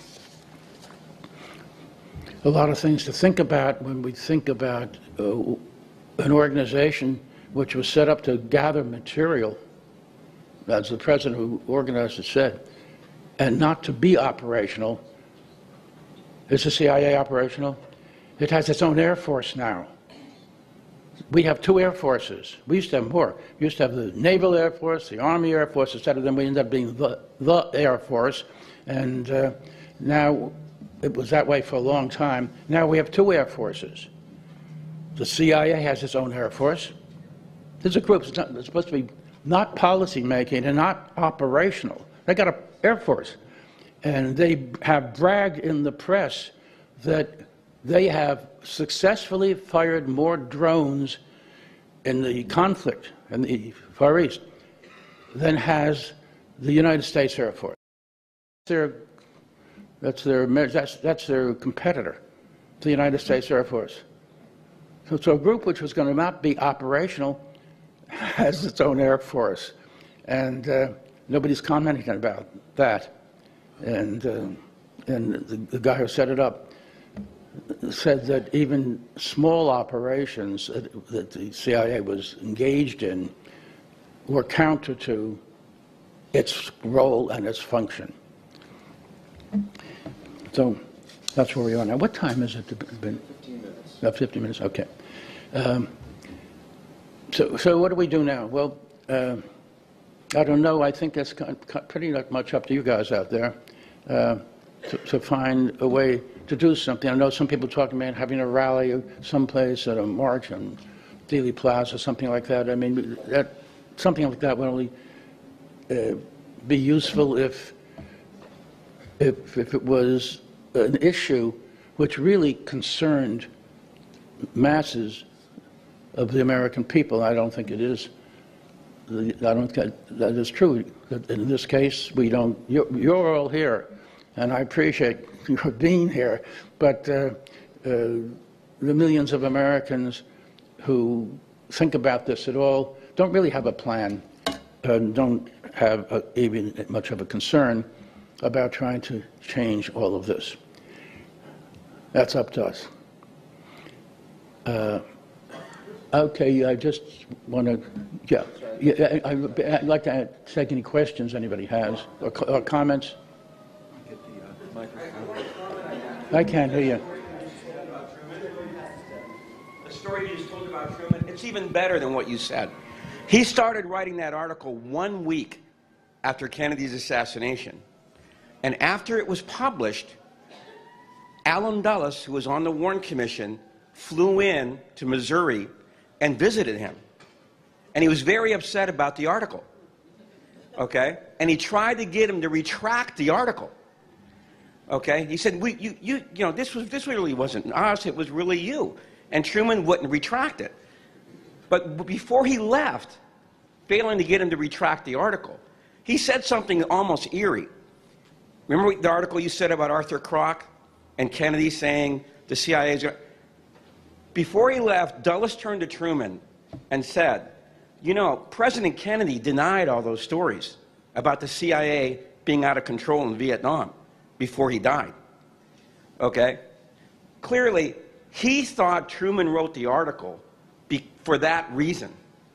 a lot of things to think about when we think about uh, an organization which was set up to gather material, as the president who organized it said, and not to be operational. Is the C I A operational? It has its own Air Force now. We have two Air Forces. We used to have more. We used to have the Naval Air Force, the Army Air Force, et cetera. Then we ended up being the, the Air Force. And uh, now it was that way for a long time. Now we have two Air Forces. The C I A has its own Air Force. There's a group. It's, not, it's supposed to be not policy making and not operational. They got an Air Force, and they have bragged in the press that they have successfully fired more drones in the conflict in the Far East than has the United States Air Force. Their, that's, their, that's, that's their competitor, the United States Air Force. So, so a group which was going to not be operational has its own Air Force, and uh, nobody's commenting about that. And, uh, and the, the guy who set it up said that even small operations that, that the C I A was engaged in were counter to its role and its function. So that's where we are now. What time is it? Been? fifteen minutes. About fifteen minutes, okay. Um, so, so what do we do now? Well, uh, I don't know. I think that's pretty much up to you guys out there uh, to, to find a way to do something. I know some people talking about having a rally someplace at a march on Dealey Plaza, something like that. I mean, that, something like that would only uh, be useful if, if, if it was an issue which really concerned masses of the American people. I don't think it is. I don't think that is true. In this case, we don't. You're, you're all here, and I appreciate your being here. But uh, uh, the millions of Americans who think about this at all don't really have a plan, and don't have a, even much of a concern about trying to change all of this. That's up to us. Uh, okay, I just want to, yeah, yeah I, I'd like to take any questions anybody has, or, or comments. I can't hear you. The story you just told about Truman, it's even better than what you said. He started writing that article one week after Kennedy's assassination. And after it was published, Allen Dulles, who was on the Warren Commission, flew in to Missouri and visited him. And he was very upset about the article. Okay? And he tried to get him to retract the article. Okay? He said, we, you, you, you know, this, was, this really wasn't us, it was really you. And Truman wouldn't retract it. But before he left, failing to get him to retract the article, he said something almost eerie. Remember the article you said about Arthur Kroc and Kennedy saying the C I A's... Before he left, Dulles turned to Truman and said, you know, President Kennedy denied all those stories about the C I A being out of control in Vietnam before he died. Okay? Clearly, he thought Truman wrote the article be for that reason.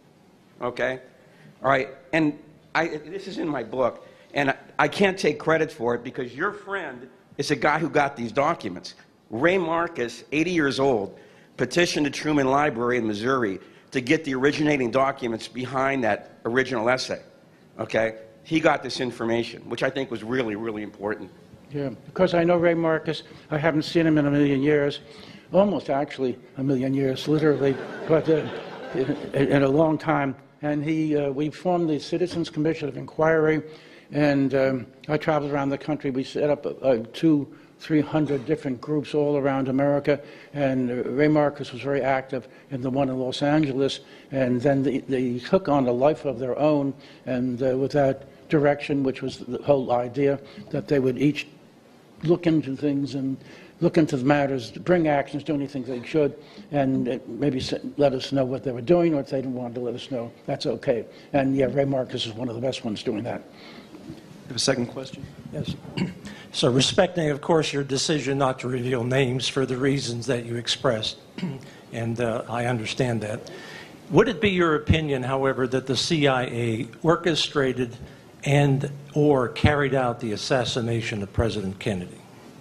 Okay? All right, and I, this is in my book, and I, I can't take credit for it because your friend is a guy who got these documents. Ray Marcus, eighty years old, petitioned the Truman Library in Missouri to get the originating documents behind that original essay. Okay? He got this information, which I think was really, really important. Yeah, because I know Ray Marcus. I haven't seen him in a million years. Almost, actually, a million years, literally, but uh, in, in a long time. And he, uh, we formed the Citizens Commission of Inquiry, and um, I traveled around the country. We set up uh, two, three hundred different groups all around America, and uh, Ray Marcus was very active in the one in Los Angeles, and then they, they took on a life of their own, and uh, with that direction, which was the whole idea, that they would each look into things and look into the matters, bring actions, do anything they should, and maybe let us know what they were doing, or if they didn't want to let us know, that's okay. And yeah, Ray Marcus is one of the best ones doing that. You have a second question? Yes. So respecting, of course, your decision not to reveal names for the reasons that you expressed, and uh, I understand that, would it be your opinion, however, that the C I A orchestrated and or carried out the assassination of President Kennedy?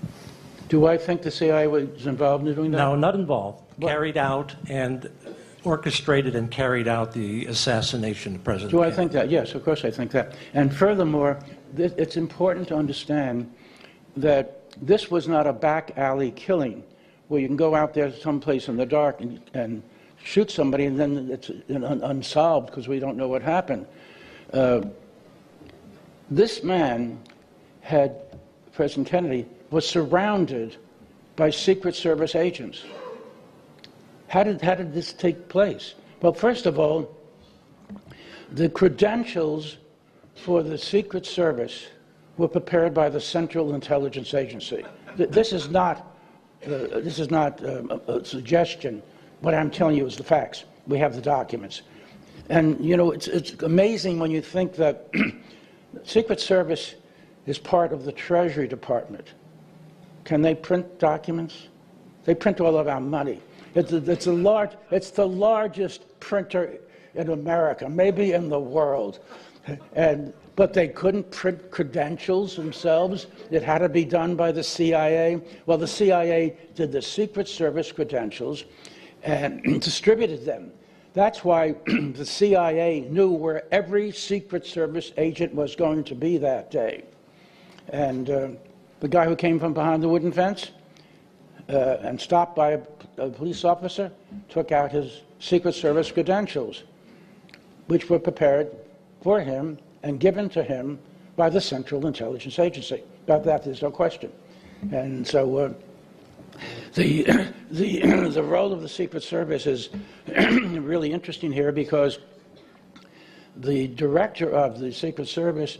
Do I think the C I A was involved in doing that? No, not involved. What? Carried out and orchestrated and carried out the assassination of President Do Kennedy. I think that? Yes, of course I think that. And furthermore, th it's important to understand that this was not a back alley killing where you can go out there someplace in the dark and, and shoot somebody and then it's un unsolved because we don't know what happened. Uh, this man had, President Kennedy, was surrounded by Secret Service agents. How did, how did this take place? Well, first of all, the credentials for the Secret Service were prepared by the Central Intelligence Agency. This is not, uh, this is not um, a, a suggestion. What I'm telling you is the facts. We have the documents. And, you know, it's, it's amazing when you think that Secret Service is part of the Treasury Department. Can they print documents? They print all of our money. It's, a, it's, a large, it's the largest printer in America, maybe in the world. And, but they couldn't print credentials themselves. It had to be done by the C I A. Well, the C I A did the Secret Service credentials and distributed them. That's why the C I A knew where every Secret Service agent was going to be that day. And uh, the guy who came from behind the wooden fence uh, and stopped by a, a police officer took out his Secret Service credentials, which were prepared for him and given to him by the Central Intelligence Agency. About that, there's no question. And so uh, the, the, the role of the Secret Service is really interesting here because the director of the Secret Service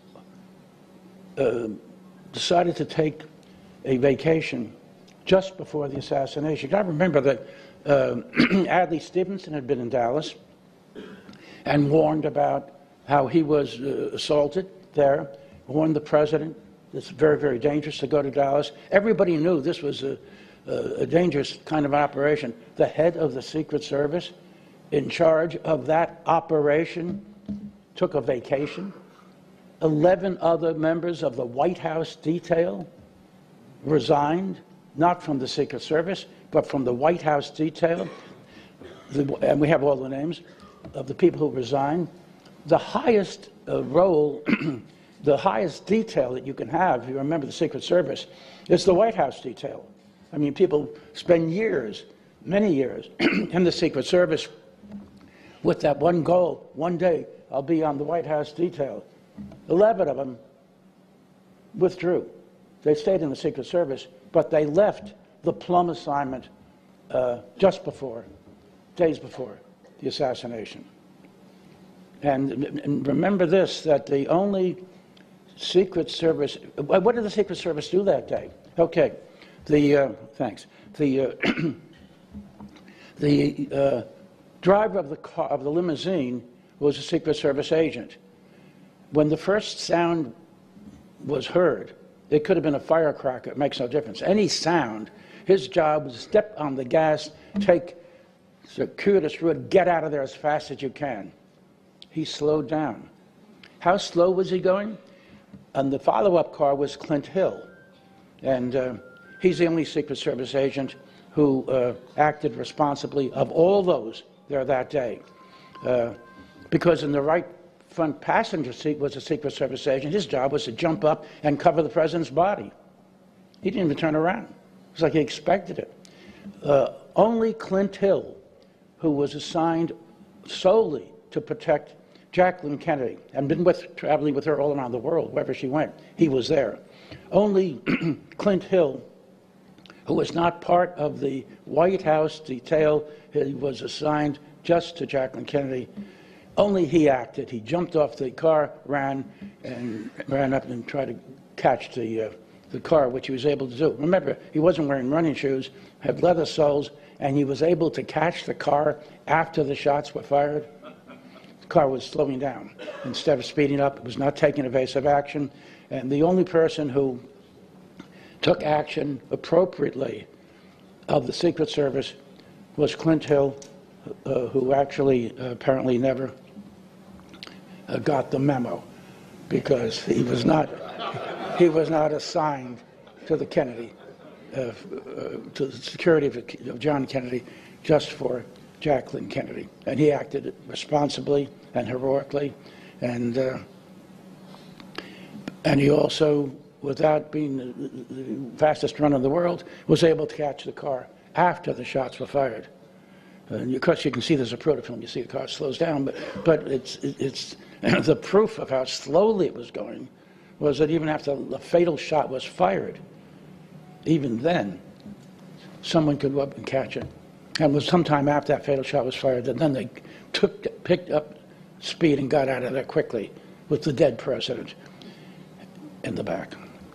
uh, decided to take a vacation just before the assassination. You got to remember that uh, Adlai Stevenson had been in Dallas and warned about how he was uh, assaulted there, warned the president it's very, very dangerous to go to Dallas. Everybody knew this was a, a, a dangerous kind of operation. The head of the Secret Service in charge of that operation took a vacation. Eleven other members of the White House detail resigned, not from the Secret Service, but from the White House detail. The, and we have all the names of the people who resigned. The highest uh, role, the highest detail that you can have, if you remember the Secret Service, is the White House detail. I mean, people spend years, many years, in the Secret Service with that one goal. One day, I'll be on the White House detail. Eleven of them withdrew. They stayed in the Secret Service, but they left the plum assignment uh, just before, days before the assassination. And, and remember this, that the only Secret Service, what did the Secret Service do that day? Okay, the, uh, thanks. The, uh, the uh, driver of the car, of the limousine was a Secret Service agent. When the first sound was heard, it could have been a firecracker, it makes no difference. Any sound, his job was to step on the gas, take circuitous route, get out of there as fast as you can. He slowed down. How slow was he going? And the follow-up car was Clint Hill. And uh, he's the only Secret Service agent who uh, acted responsibly of all those there that day. Uh, because in the right front passenger seat was a Secret Service agent. His job was to jump up and cover the president's body. He didn't even turn around. It was like he expected it. Uh, only Clint Hill, who was assigned solely to protect Jacqueline Kennedy, and been with, traveling with her all around the world, wherever she went, he was there. Only Clint Hill, who was not part of the White House detail, he was assigned just to Jacqueline Kennedy. Only he acted. He jumped off the car, ran, and ran up and tried to catch the, uh, the car, which he was able to do. Remember, he wasn't wearing running shoes, had leather soles, and he was able to catch the car after the shots were fired. The car was slowing down. Instead of speeding up, it was not taking evasive action. And the only person who took action appropriately of the Secret Service was Clint Hill, uh, who actually uh, apparently never uh, got the memo, because he was not he was not assigned to the Kennedy, uh, uh, to the security of, of John Kennedy, just for Jacqueline Kennedy, and he acted responsibly and heroically, and uh, and he also, without being the, the fastest runner in the world, was able to catch the car after the shots were fired. And of course, you can see there's a proto film. You see the car slows down, but but it's it's And the proof of how slowly it was going was that even after the fatal shot was fired, even then, someone could go up and catch it. And it was sometime after that fatal shot was fired that then they took, picked up speed and got out of there quickly with the dead president in the back.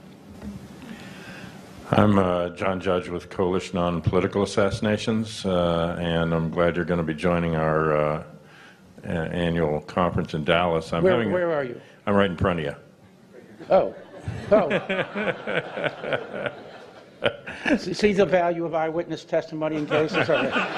I'm uh, John Judge with Coalition on Political Assassinations, uh, and I'm glad you're going to be joining our uh, a- annual conference in Dallas. I'm Where, having where a, are you? I'm right in front of you. Oh. Oh. See the value of eyewitness testimony in cases?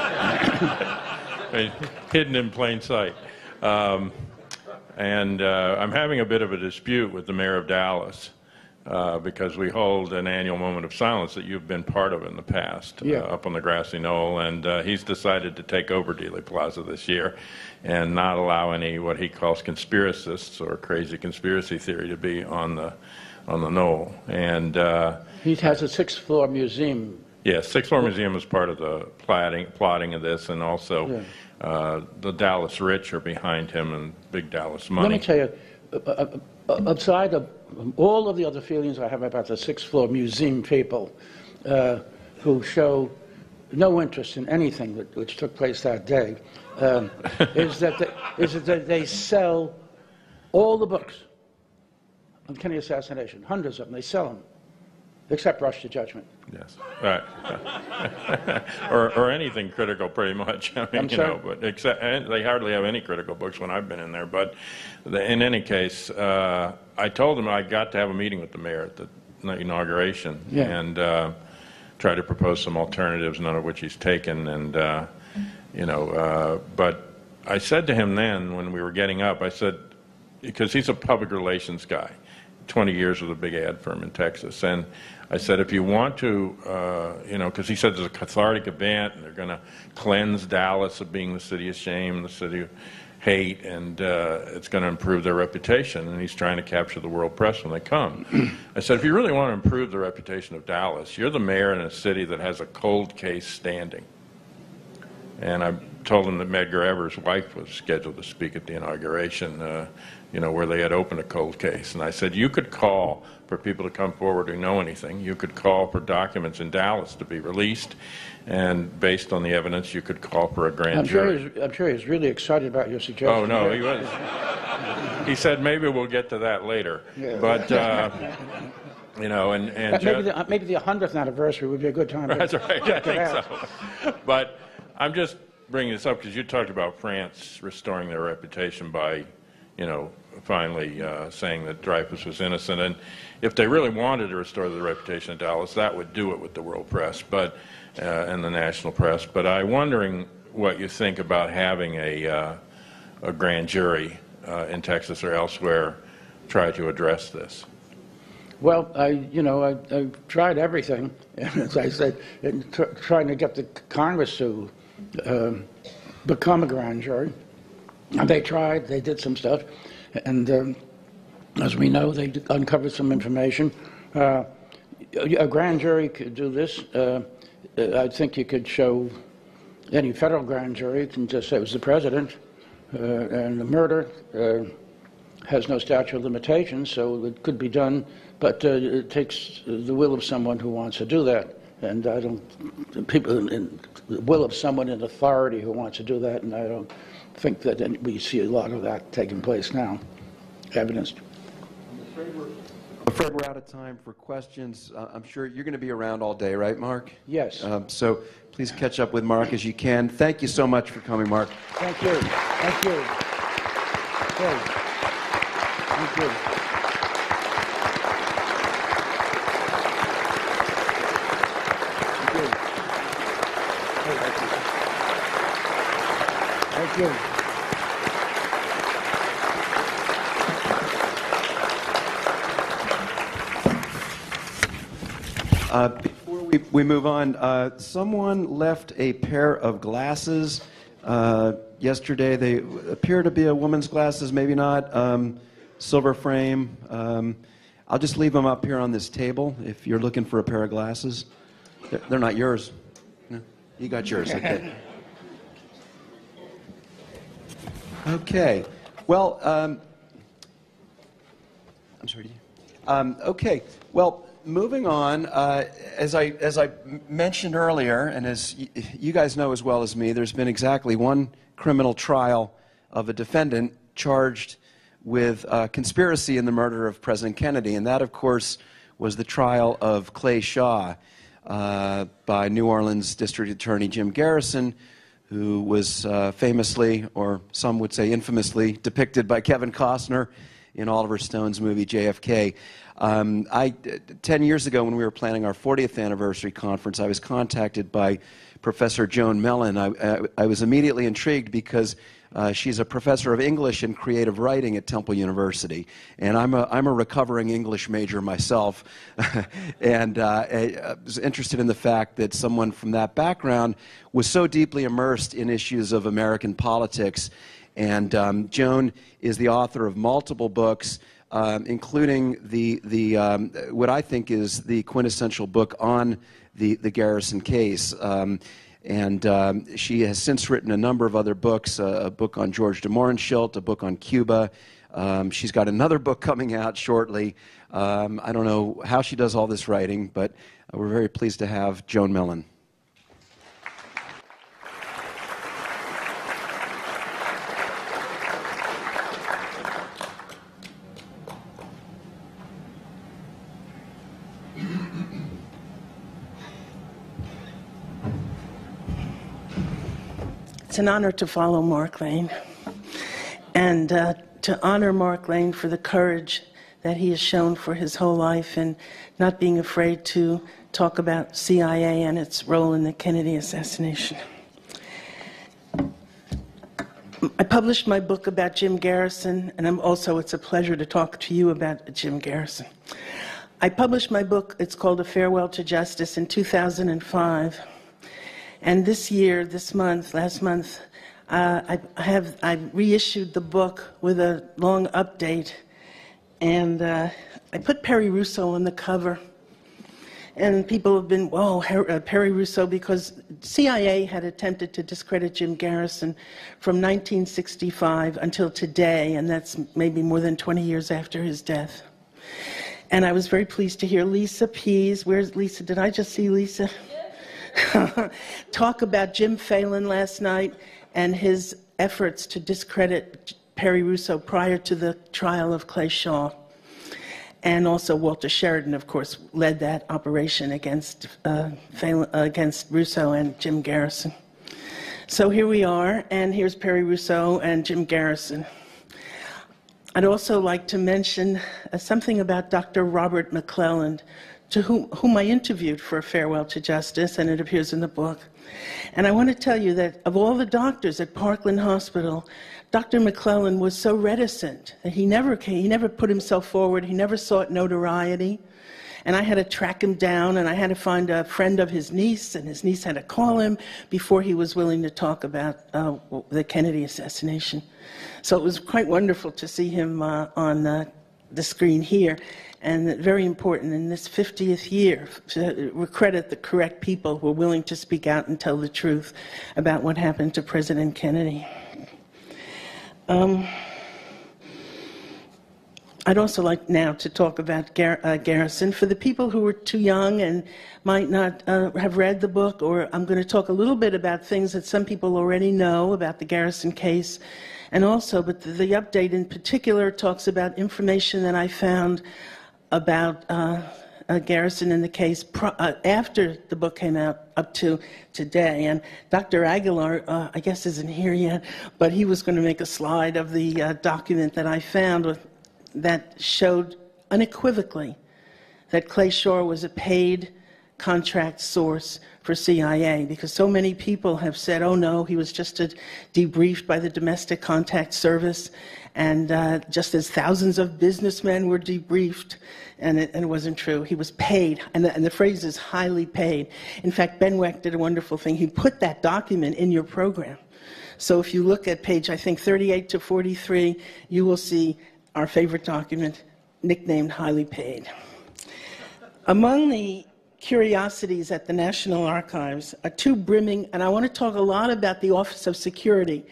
I mean, hidden in plain sight. Um, and uh, I'm having a bit of a dispute with the mayor of Dallas uh, because we hold an annual moment of silence that you've been part of in the past, yeah. uh, up on the grassy knoll, and uh, he's decided to take over Dealey Plaza this year and not allow any what he calls conspiracists or crazy conspiracy theory to be on the on the knoll. And uh, he has a sixth-floor museum. Yes, Sixth Floor Museum is part of the plotting, plotting of this, and also Yeah. uh, the Dallas rich are behind him and big Dallas money. Let me tell you, uh, uh, aside of all of the other feelings I have about the sixth-floor museum people uh, who show no interest in anything that, which took place that day, um, is, that they, is that they sell all the books on Kennedy assassination, hundreds of them, they sell them, except Rush to Judgment. Yes, right. or, or anything critical, pretty much. I mean, I'm you sorry? know, but except and they hardly have any critical books when I've been in there. But the, in any case, uh, I told him I got to have a meeting with the mayor at the inauguration Yeah. and uh, try to propose some alternatives, none of which he's taken. And uh, you know, uh, but I said to him then when we were getting up, I said, because he's a public relations guy, twenty years with a big ad firm in Texas, and I said, if you want to, uh, you know, because he said there's a cathartic event, and they're going to cleanse Dallas of being the city of shame, the city of hate, and uh, it's going to improve their reputation, and he's trying to capture the world press when they come. I said, if you really want to improve the reputation of Dallas, you're the mayor in a city that has a cold case standing. And I told him that Medgar Evers' wife was scheduled to speak at the inauguration, uh, you know, where they had opened a cold case. And I said, you could call for people to come forward who know anything. You could call for documents in Dallas to be released. And based on the evidence, you could call for a grand I'm sure, jury. he's, I'm sure he's really excited about your suggestion. Oh, no, he was. He said, maybe we'll get to that later. Yeah. But, uh, you know, and... and But maybe, the, maybe the hundredth anniversary would be a good time to That's right, I check it think out. so. But I'm just bringing this up because you talked about France restoring their reputation by, you know, finally uh, saying that Dreyfus was innocent. And if they really wanted to restore the reputation of Dallas, that would do it with the world press but uh, and the national press. But I'm wondering what you think about having a, uh, a grand jury uh, in Texas or elsewhere try to address this. Well, I, you know, I, I tried everything, as I said, in tr trying to get the Congress to um, become a grand jury. And they tried, they did some stuff, and um, as we know, they uncovered some information. Uh, a grand jury could do this. Uh, I think you could show any federal grand jury can just say it was the president, uh, and the murder uh, has no statute of limitations, so it could be done, but uh, it takes the will of someone who wants to do that. And I don't, people, in, the will of someone in authority who wants to do that, and I don't think that any, we see a lot of that taking place now, evidenced. I'm afraid we're, I'm afraid we're out of time for questions. Uh, I'm sure you're going to be around all day, right, Mark? Yes. Um, so please catch up with Mark as you can. Thank you so much for coming, Mark. Thank you. Thank you. Okay. Thank you. Thank you. Thank you. Uh, before we, we move on, uh, someone left a pair of glasses uh, yesterday. They appear to be a woman's glasses, maybe not. Um, silver frame. Um, I'll just leave them up here on this table if you're looking for a pair of glasses. They're, they're not yours. No, you got yours. Okay. Okay. Well, um, I'm sorry. Um, okay. Well, moving on. Uh, as I as I mentioned earlier, and as y you guys know as well as me, there's been exactly one criminal trial of a defendant charged with uh, conspiracy in the murder of President Kennedy, and that, of course, was the trial of Clay Shaw uh, by New Orleans District Attorney Jim Garrison, who was uh, famously, or some would say infamously, depicted by Kevin Costner in Oliver Stone's movie J F K. Um, I, ten years ago, when we were planning our fortieth anniversary conference, I was contacted by Professor Joan Mellen. I, I, I was immediately intrigued because uh, she's a professor of English and creative writing at Temple University, and I'm a, I'm a recovering English major myself, and uh, I was interested in the fact that someone from that background was so deeply immersed in issues of American politics. And um, Joan is the author of multiple books, um, including the, the, um, what I think is the quintessential book on the, the Garrison case. Um, and um, she has since written a number of other books, uh, a book on George de Mohrenschildt, a book on Cuba. Um, she's got another book coming out shortly. Um, I don't know how she does all this writing, but uh, we're very pleased to have Joan Mellen. It's an honor to follow Mark Lane, and uh, to honor Mark Lane for the courage that he has shown for his whole life and not being afraid to talk about C I A and its role in the Kennedy assassination. I published my book about Jim Garrison, and I'm also, it's a pleasure to talk to you about Jim Garrison. I published my book, it's called A Farewell to Justice, in two thousand five. And this year, this month, last month, uh, I have I reissued the book with a long update, and uh, I put Perry Russo on the cover. And people have been, whoa, uh, Perry Russo, because C I A had attempted to discredit Jim Garrison from nineteen sixty-five until today, and that's maybe more than twenty years after his death. And I was very pleased to hear Lisa Pease, where's Lisa? Did I just see Lisa? Talk about Jim Phelan last night and his efforts to discredit Perry Russo prior to the trial of Clay Shaw. And also Walter Sheridan, of course, led that operation against, uh, Phelan, uh, against Russo and Jim Garrison. So here we are, and here's Perry Russo and Jim Garrison. I'd also like to mention uh, something about Doctor Robert McClelland, to whom, whom I interviewed for A Farewell to Justice, and it appears in the book. And I want to tell you that of all the doctors at Parkland Hospital, Doctor McClelland was so reticent that he never came, he never put himself forward, he never sought notoriety. And I had to track him down, and I had to find a friend of his niece, and his niece had to call him before he was willing to talk about uh, the Kennedy assassination. So it was quite wonderful to see him uh, on uh, the screen here. And very important in this fiftieth year to credit the correct people who are willing to speak out and tell the truth about what happened to President Kennedy. Um, I'd also like now to talk about Gar uh, Garrison. For the people who are too young and might not uh, have read the book, or I'm going to talk a little bit about things that some people already know about the Garrison case. And also, but the, the update in particular talks about information that I found about uh, uh, Garrison in the case pro uh, after the book came out up to today. And Doctor Aguilar, uh, I guess isn't here yet, but he was going to make a slide of the uh, document that I found with, that showed unequivocally that Clay Shaw was a paid contract source for C I A, because so many people have said, oh no, he was just a, debriefed by the Domestic Contact Service, and uh, just as thousands of businessmen were debriefed, and it, and it wasn't true. He was paid, and the, and the phrase is highly paid. In fact, Ben Weck did a wonderful thing. He put that document in your program. So if you look at page, I think, thirty-eight to forty-three, you will see our favorite document, nicknamed Highly Paid. Among the curiosities at the National Archives are two brimming, and I want to talk a lot about the Office of Security.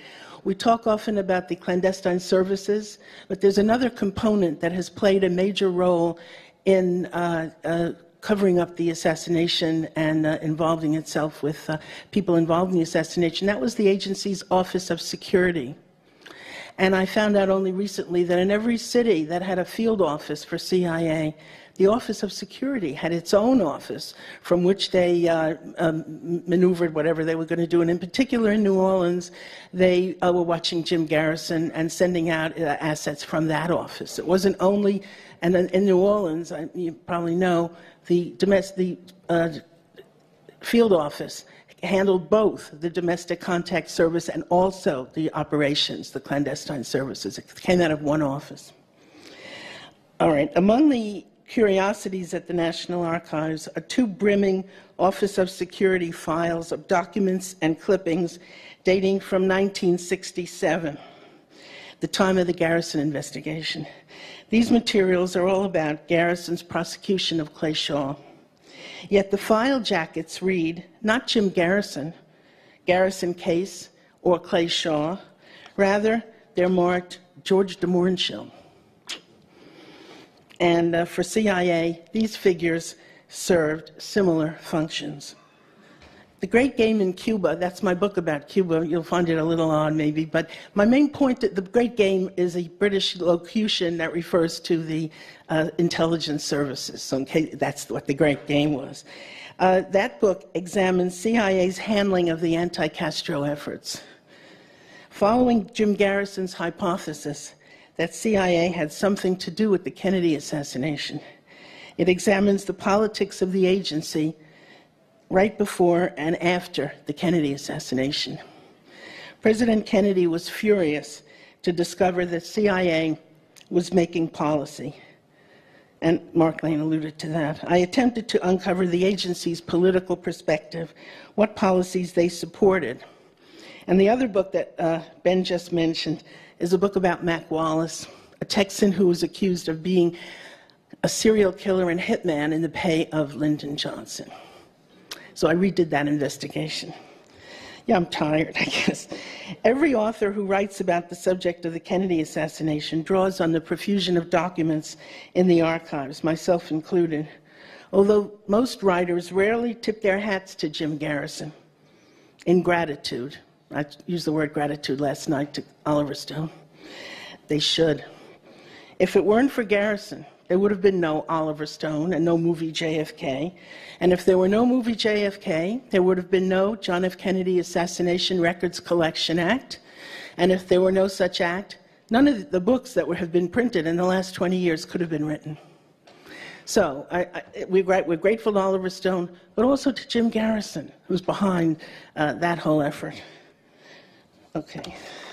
We talk often about the clandestine services, but there's another component that has played a major role in uh, uh, covering up the assassination and uh, involving itself with uh, people involved in the assassination. That was the agency's Office of Security. And I found out only recently that in every city that had a field office for C I A, the Office of Security had its own office from which they uh, um, maneuvered whatever they were going to do. And in particular in New Orleans, they uh, were watching Jim Garrison and sending out uh, assets from that office. It wasn't only, and in New Orleans, I, you probably know, the, domestic, the uh, field office handled both the domestic contact service and also the operations, the clandestine services. It came out of one office. All right, among the curiosities at the National Archives are two brimming Office of Security files of documents and clippings dating from nineteen sixty-seven, the time of the Garrison investigation. These materials are all about Garrison's prosecution of Clay Shaw. Yet the file jackets read, not Jim Garrison, Garrison Case, or Clay Shaw. Rather, they're marked George de Mohrenschildt. And uh, for C I A, these figures served similar functions. The Great Game in Cuba, that's my book about Cuba. You'll find it a little odd maybe, but my main point that the Great Game is a British locution that refers to the uh, intelligence services. So in case, that's what the Great Game was. Uh, that book examines C I A's handling of the anti-Castro efforts. Following Jim Garrison's hypothesis that C I A had something to do with the Kennedy assassination, it examines the politics of the agency right before and after the Kennedy assassination. President Kennedy was furious to discover that C I A was making policy, and Mark Lane alluded to that. I attempted to uncover the agency's political perspective, what policies they supported. And the other book that uh, Ben just mentioned is a book about Mac Wallace, a Texan who was accused of being a serial killer and hitman in the pay of Lyndon Johnson. So I redid that investigation. Yeah, I'm tired, I guess. Every author who writes about the subject of the Kennedy assassination draws on the profusion of documents in the archives, myself included. Although most writers rarely tip their hats to Jim Garrison in gratitude. I used the word gratitude last night to Oliver Stone. They should. If it weren't for Garrison, there would have been no Oliver Stone and no movie J F K. And if there were no movie J F K, there would have been no John F. Kennedy Assassination Records Collection Act. And if there were no such act, none of the books that would have been printed in the last twenty years could have been written. So I, I, we're, we're grateful to Oliver Stone, but also to Jim Garrison, who's behind uh, that whole effort. Okay.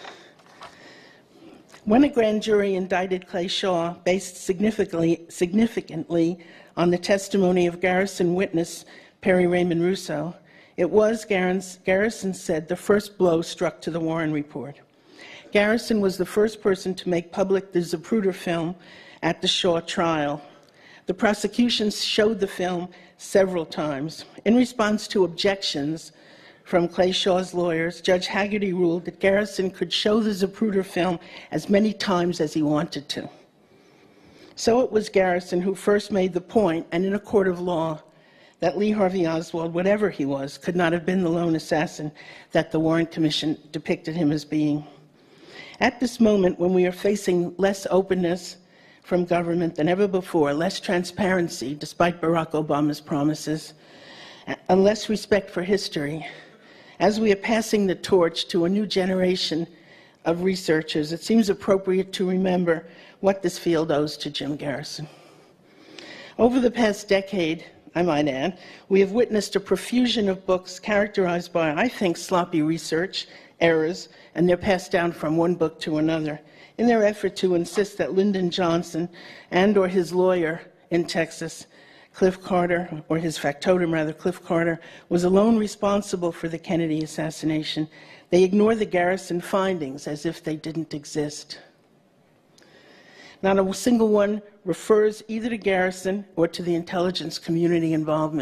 When a grand jury indicted Clay Shaw, based significantly, significantly on the testimony of Garrison witness Perry Raymond Russo, it was, Garrison said, the first blow struck to the Warren Report. Garrison was the first person to make public the Zapruder film at the Shaw trial. The prosecution showed the film several times. In response to objections from Clay Shaw's lawyers, Judge Haggerty ruled that Garrison could show the Zapruder film as many times as he wanted to. So it was Garrison who first made the point, and in a court of law, that Lee Harvey Oswald, whatever he was, could not have been the lone assassin that the Warren Commission depicted him as being. At this moment, when we are facing less openness from government than ever before, less transparency, despite Barack Obama's promises, and less respect for history, as we are passing the torch to a new generation of researchers, it seems appropriate to remember what this field owes to Jim Garrison. Over the past decade, I might add, we have witnessed a profusion of books characterized by, I think, sloppy research, errors, and they're passed down from one book to another in their effort to insist that Lyndon Johnson and or his lawyer in Texas, Cliff Carter, or his factotum rather, Cliff Carter, was alone responsible for the Kennedy assassination. They ignore the Garrison findings as if they didn't exist. Not a single one refers either to Garrison or to the intelligence community involvement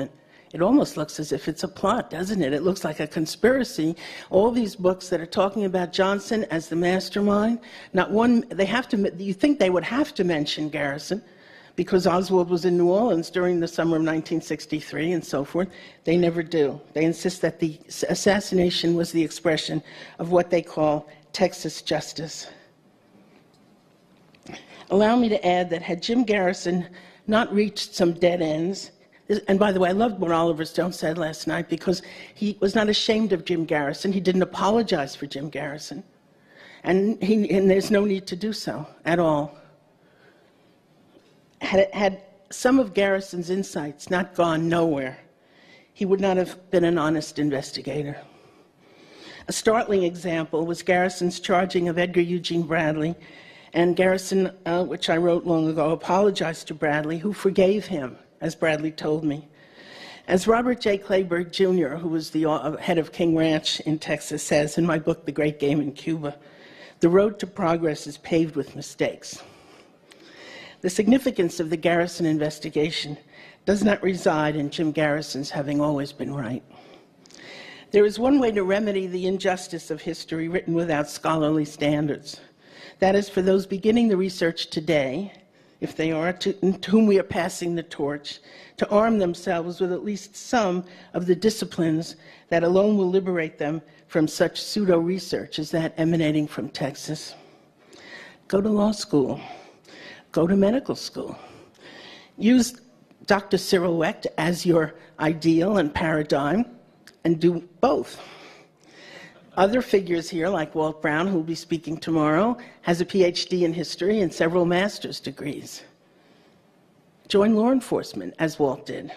It almost looks as if it's a plot, doesn't it? It looks like a conspiracy. All these books that are talking about Johnson as the mastermind, not one, they have to, you think they would have to mention Garrison, because Oswald was in New Orleans during the summer of nineteen sixty-three and so forth. They never do. They insist that the assassination was the expression of what they call Texas justice. Allow me to add that had Jim Garrison not reached some dead ends, and by the way, I loved what Oliver Stone said last night, because he was not ashamed of Jim Garrison. He didn't apologize for Jim Garrison. And, he, and there's no need to do so at all. Had, had some of Garrison's insights not gone nowhere, he would not have been an honest investigator. A startling example was Garrison's charging of Edgar Eugene Bradley, and Garrison, uh, which I wrote long ago, apologized to Bradley, who forgave him, as Bradley told me. As Robert J. Clayburgh, Junior, who was the uh, head of King Ranch in Texas, says in my book, The Great Game in Cuba, the road to progress is paved with mistakes. The significance of the Garrison investigation does not reside in Jim Garrison's having always been right. There is one way to remedy the injustice of history written without scholarly standards. That is, for those beginning the research today, if they are, to, to whom we are passing the torch, to arm themselves with at least some of the disciplines that alone will liberate them from such pseudo-research as that emanating from Texas. Go to law school. Go to medical school. Use Doctor Cyril Wecht as your ideal and paradigm, and do both. Other figures here, like Walt Brown, who will be speaking tomorrow, has a P H D in history and several master's degrees. Join law enforcement, as Walt did.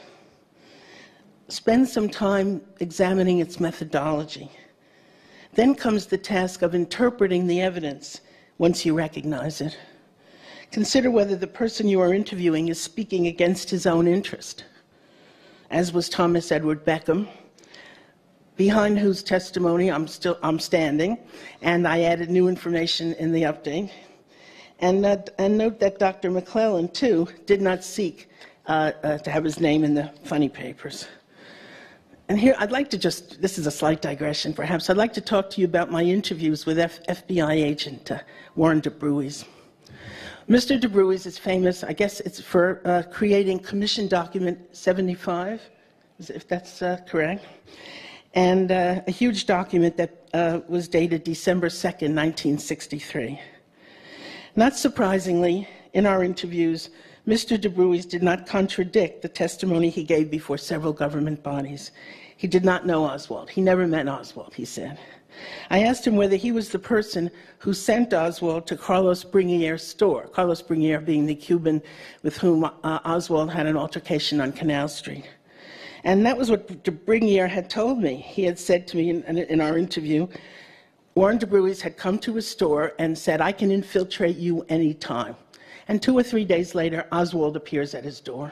Spend some time examining its methodology. Then comes the task of interpreting the evidence once you recognize it. Consider whether the person you are interviewing is speaking against his own interest, as was Thomas Edward Beckham, behind whose testimony I'm still I'm standing, and I added new information in the update. And, uh, and note that Doctor McClellan, too, did not seek uh, uh, to have his name in the funny papers. And here, I'd like to just, this is a slight digression perhaps, I'd like to talk to you about my interviews with F FBI agent uh, Warren DeBruys. Mister DeBruys is famous, I guess it's for uh, creating Commission Document seventy-five, if that's uh, correct. And uh, a huge document that uh, was dated December second, nineteen sixty-three. Not surprisingly, in our interviews, Mister DeBruys did not contradict the testimony he gave before several government bodies. He did not know Oswald. He never met Oswald, he said. I asked him whether he was the person who sent Oswald to Carlos Bringier's store, Carlos Bringier being the Cuban with whom uh, Oswald had an altercation on Canal Street. And that was what Bringier had told me. He had said to me in, in our interview, Warren DeBruys had come to his store and said, I can infiltrate you anytime. And two or three days later, Oswald appears at his door.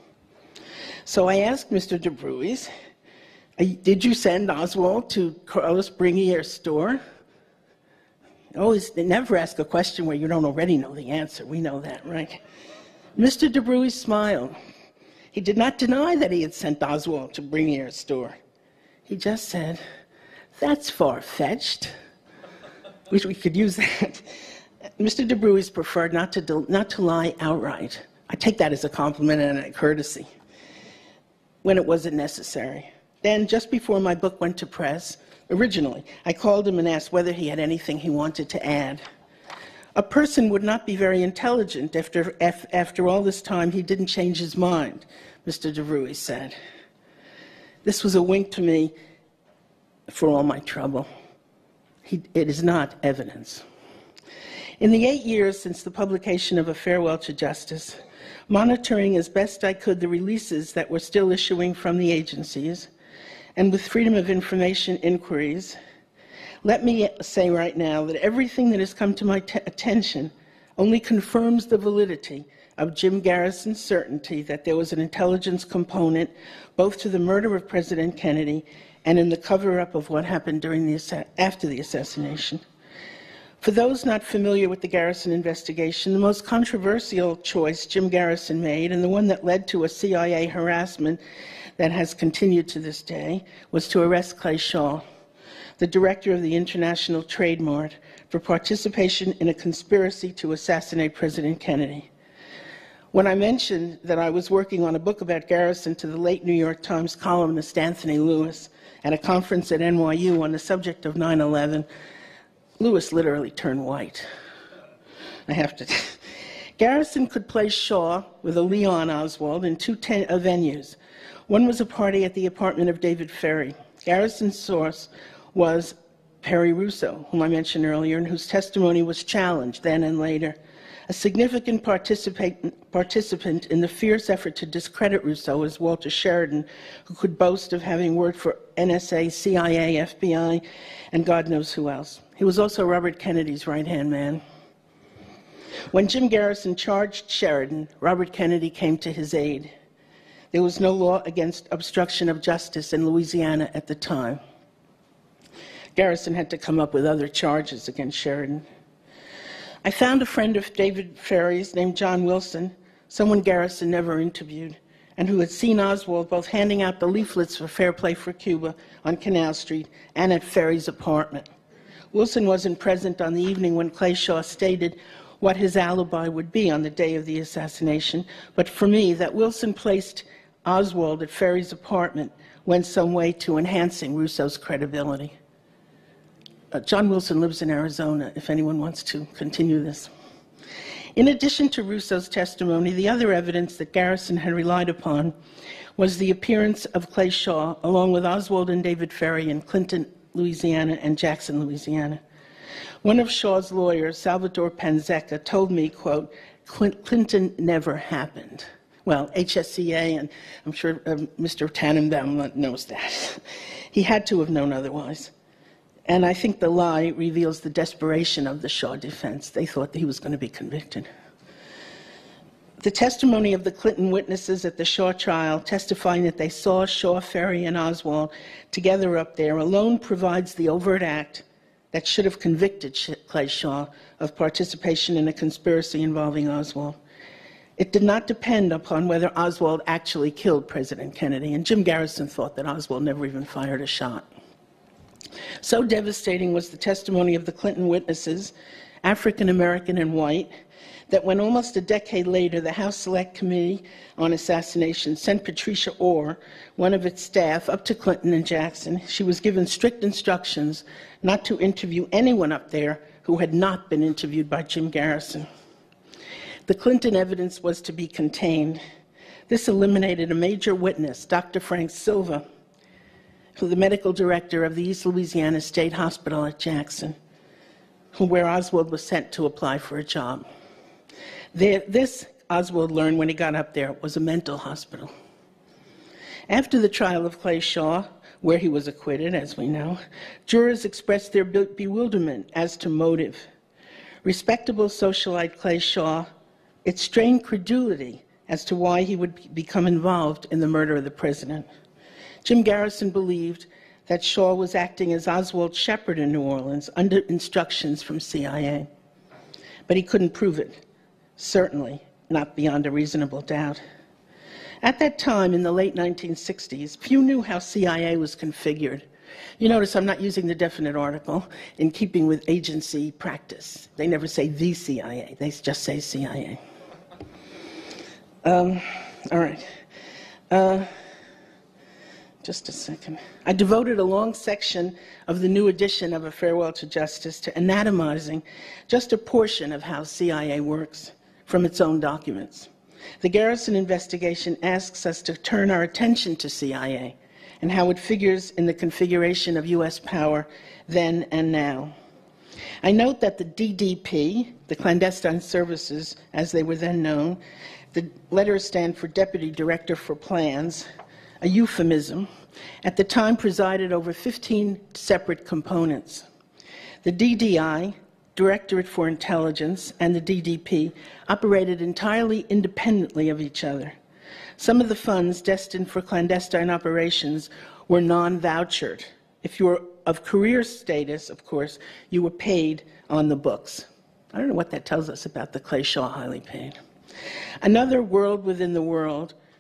So I asked Mister DeBruys, did you send Oswald to Carlos Bringier's store? Always, they never ask a question where you don't already know the answer. We know that, right? Mister DeBruys smiled. He did not deny that he had sent Oswald to Bringier's store. He just said, that's far-fetched. Wish we could use that. Mister DeBruys preferred not to, do, not to lie outright. I take that as a compliment and a courtesy when it wasn't necessary. Then, just before my book went to press, originally, I called him and asked whether he had anything he wanted to add. A person would not be very intelligent after, after all this time he didn't change his mind, Mister DeBruys said. This was a wink to me for all my trouble. He, it is not evidence. In the eight years since the publication of A Farewell to Justice, monitoring as best I could the releases that were still issuing from the agencies, and with Freedom of Information inquiries, let me say right now that everything that has come to my attention only confirms the validity of Jim Garrison's certainty that there was an intelligence component both to the murder of President Kennedy and in the cover-up of what happened during the, after the assassination. For those not familiar with the Garrison investigation, the most controversial choice Jim Garrison made, and the one that led to a C I A harassment that has continued to this day was to arrest Clay Shaw, the director of the International Trade Mart, for participation in a conspiracy to assassinate President Kennedy. When I mentioned that I was working on a book about Garrison to the late New York Times columnist Anthony Lewis at a conference at N Y U on the subject of nine eleven, Lewis literally turned white. I have to. Garrison could play Shaw with a Leon Oswald in two ten, uh, venues. One was a party at the apartment of David Ferry. Garrison's source was Perry Russo, whom I mentioned earlier, and whose testimony was challenged then and later. A significant participant in the fierce effort to discredit Russo was Walter Sheridan, who could boast of having worked for N S A, C I A, F B I, and God knows who else. He was also Robert Kennedy's right-hand man. When Jim Garrison charged Sheridan, Robert Kennedy came to his aid. There was no law against obstruction of justice in Louisiana at the time. Garrison had to come up with other charges against Sheridan. I found a friend of David Ferry's named John Wilson, someone Garrison never interviewed, and who had seen Oswald both handing out the leaflets for Fair Play for Cuba on Canal Street and at Ferry's apartment. Wilson wasn't present on the evening when Clay Shaw stated what his alibi would be on the day of the assassination, but for me, that Wilson placed Oswald at Ferry's apartment went some way to enhancing Russo's credibility. Uh, John Wilson lives in Arizona, if anyone wants to continue this. In addition to Russo's testimony, the other evidence that Garrison had relied upon was the appearance of Clay Shaw, along with Oswald and David Ferry in Clinton, Louisiana, and Jackson, Louisiana. One of Shaw's lawyers, Salvador Panzeca, told me, quote, Clinton never happened. Well, H S C A, and I'm sure uh, Mister Tannenbaum knows that. He had to have known otherwise. And I think the lie reveals the desperation of the Shaw defense. They thought that he was going to be convicted. The testimony of the Clinton witnesses at the Shaw trial, testifying that they saw Shaw, Ferry, and Oswald together up there, alone provides the overt act that should have convicted Clay Shaw of participation in a conspiracy involving Oswald. It did not depend upon whether Oswald actually killed President Kennedy, and Jim Garrison thought that Oswald never even fired a shot. So devastating was the testimony of the Clinton witnesses, African American and white, that when almost a decade later the House Select Committee on Assassination sent Patricia Orr, one of its staff, up to Clinton and Jackson, she was given strict instructions not to interview anyone up there who had not been interviewed by Jim Garrison. The Clinton evidence was to be contained. This eliminated a major witness, Doctor Frank Silva, who the medical director of the East Louisiana State Hospital at Jackson, who, where Oswald was sent to apply for a job. There, this, Oswald learned when he got up there, was a mental hospital. After the trial of Clay Shaw, where he was acquitted, as we know, jurors expressed their be bewilderment as to motive. Respectable socialite Clay Shaw, it strained credulity as to why he would become involved in the murder of the president. Jim Garrison believed that Shaw was acting as Oswald's shepherd in New Orleans under instructions from C I A. But he couldn't prove it, certainly not beyond a reasonable doubt. At that time, in the late nineteen sixties, few knew how C I A was configured. You notice I'm not using the definite article in keeping with agency practice. They never say the C I A, they just say C I A. Um, all right. Uh, Just a second. I devoted a long section of the new edition of A Farewell to Justice to anatomizing just a portion of how C I A works from its own documents. The Garrison investigation asks us to turn our attention to C I A and how it figures in the configuration of U S power then and now. I note that the D D P, the clandestine services as they were then known, the letters stand for Deputy Director for Plans, a euphemism, at the time presided over fifteen separate components. The D D I, Directorate for Intelligence, and the D D P operated entirely independently of each other. Some of the funds destined for clandestine operations were non-vouchered. If you were of career status, of course, you were paid on the books. I don't know what that tells us about the Clay Shaw highly paid. Another world within the world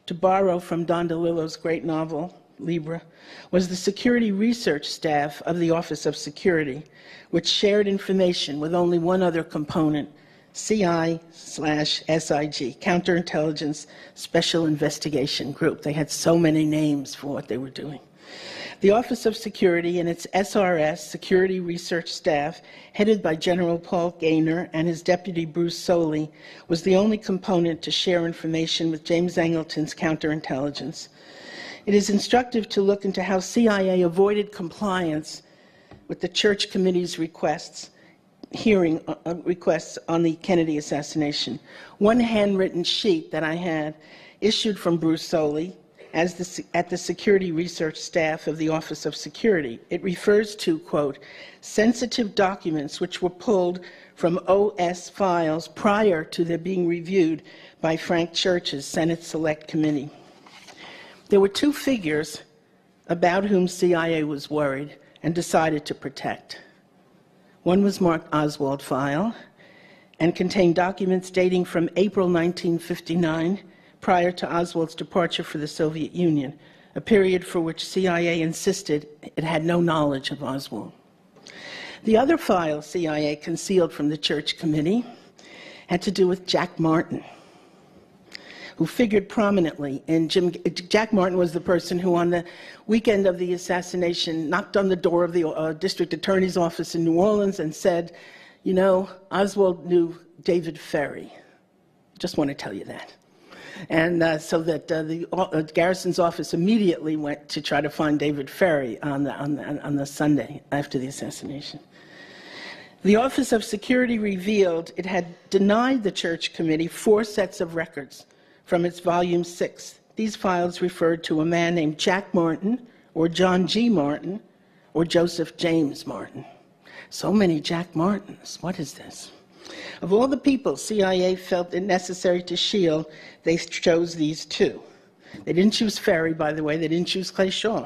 to borrow from Don DeLillo's great novel, Libra, was the security research staff of the Office of Security, which shared information with only one other component, C I slash S I G, Counterintelligence Special Investigation Group. They had so many names for what they were doing. The Office of Security and its S R S, Security Research Staff, headed by General Paul Gaynor and his deputy Bruce Soley, was the only component to share information with James Angleton's counterintelligence. It is instructive to look into how C I A avoided compliance with the Church Committee's requests, hearing uh, requests on the Kennedy assassination. One handwritten sheet that I had, issued from Bruce Soley, as the, at the security research staff of the Office of Security. It refers to, quote, sensitive documents which were pulled from O S files prior to their being reviewed by Frank Church's Senate Select Committee. There were two figures about whom C I A was worried and decided to protect. One was marked Oswald file and contained documents dating from April nineteen fifty-nine, prior to Oswald's departure for the Soviet Union, a period for which C I A insisted it had no knowledge of Oswald. The other file C I A concealed from the Church Committee had to do with Jack Martin, who figured prominently in Jim. Jack Martin was the person who, on the weekend of the assassination, knocked on the door of the uh, district attorney's office in New Orleans and said, you know, Oswald knew David Ferry. Just want to tell you that. And uh, so that uh, the uh, Garrison's office immediately went to try to find David Ferry on the, on the, on the Sunday after the assassination. The Office of Security revealed it had denied the Church Committee four sets of records from its volume six. These files referred to a man named Jack Martin, or John G. Martin, or Joseph James Martin. So many Jack Martins. What is this? Of all the people C I A felt it necessary to shield, they chose these two. They didn't choose Ferry, by the way. They didn't choose Clay Shaw.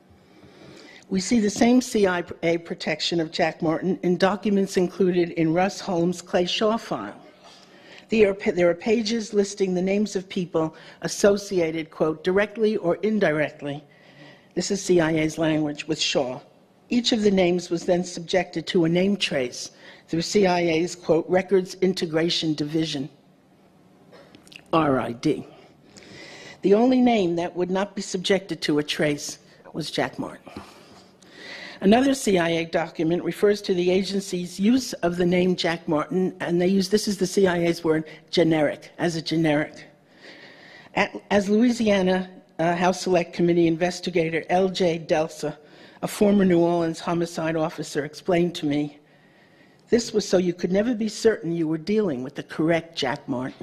We see the same C I A protection of Jack Martin in documents included in Russ Holmes' Clay Shaw file. There are, there are pages listing the names of people associated, quote, directly or indirectly, this is C I A's language, with Shaw. Each of the names was then subjected to a name trace through C I A's, quote, Records Integration Division, R I D. The only name that would not be subjected to a trace was Jack Martin. Another C I A document refers to the agency's use of the name Jack Martin, and they use, this is the C I A's word, generic, as a generic. At, as Louisiana uh, House Select Committee investigator L J Delsa, a former New Orleans homicide officer, explained to me, this was so you could never be certain you were dealing with the correct Jack Martin.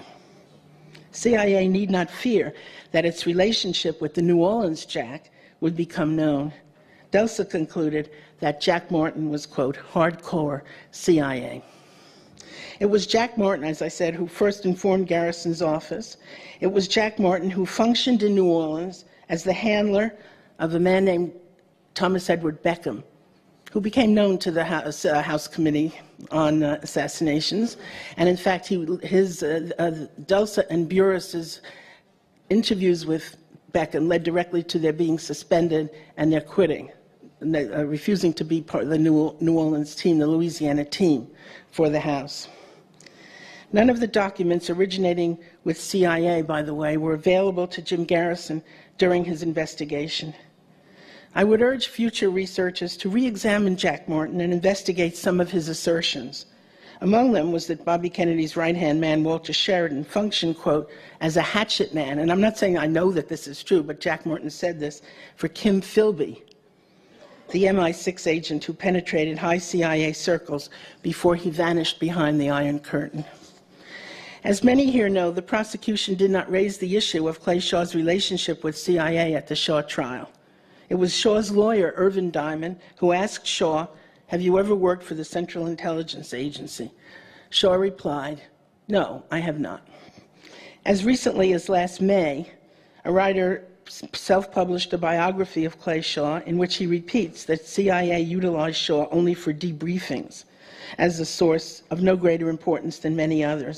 C I A need not fear that its relationship with the New Orleans Jack would become known. Delsa concluded that Jack Martin was, quote, hardcore C I A. It was Jack Martin, as I said, who first informed Garrison's office. It was Jack Martin who functioned in New Orleans as the handler of a man named Thomas Edward Beckham, who became known to the House, uh, House Committee on uh, Assassinations. And in fact, he, his, uh, uh, Delsa and Burris's interviews with Beckham led directly to their being suspended and their quitting, and they, uh, refusing to be part of the New, New Orleans team, the Louisiana team, for the House. None of the documents originating with C I A, by the way, were available to Jim Garrison during his investigation. I would urge future researchers to re-examine Jack Martin and investigate some of his assertions. Among them was that Bobby Kennedy's right-hand man, Walter Sheridan, functioned, quote, as a hatchet man, and I'm not saying I know that this is true, but Jack Martin said this, for Kim Philby, the M I six agent who penetrated high C I A circles before he vanished behind the Iron Curtain. As many here know, the prosecution did not raise the issue of Clay Shaw's relationship with C I A at the Shaw trial. It was Shaw's lawyer, Irvin Diamond, who asked Shaw, have you ever worked for the Central Intelligence Agency? Shaw replied, no, I have not. As recently as last May, a writer self-published a biography of Clay Shaw in which he repeats that C I A utilized Shaw only for debriefings as a source of no greater importance than many others.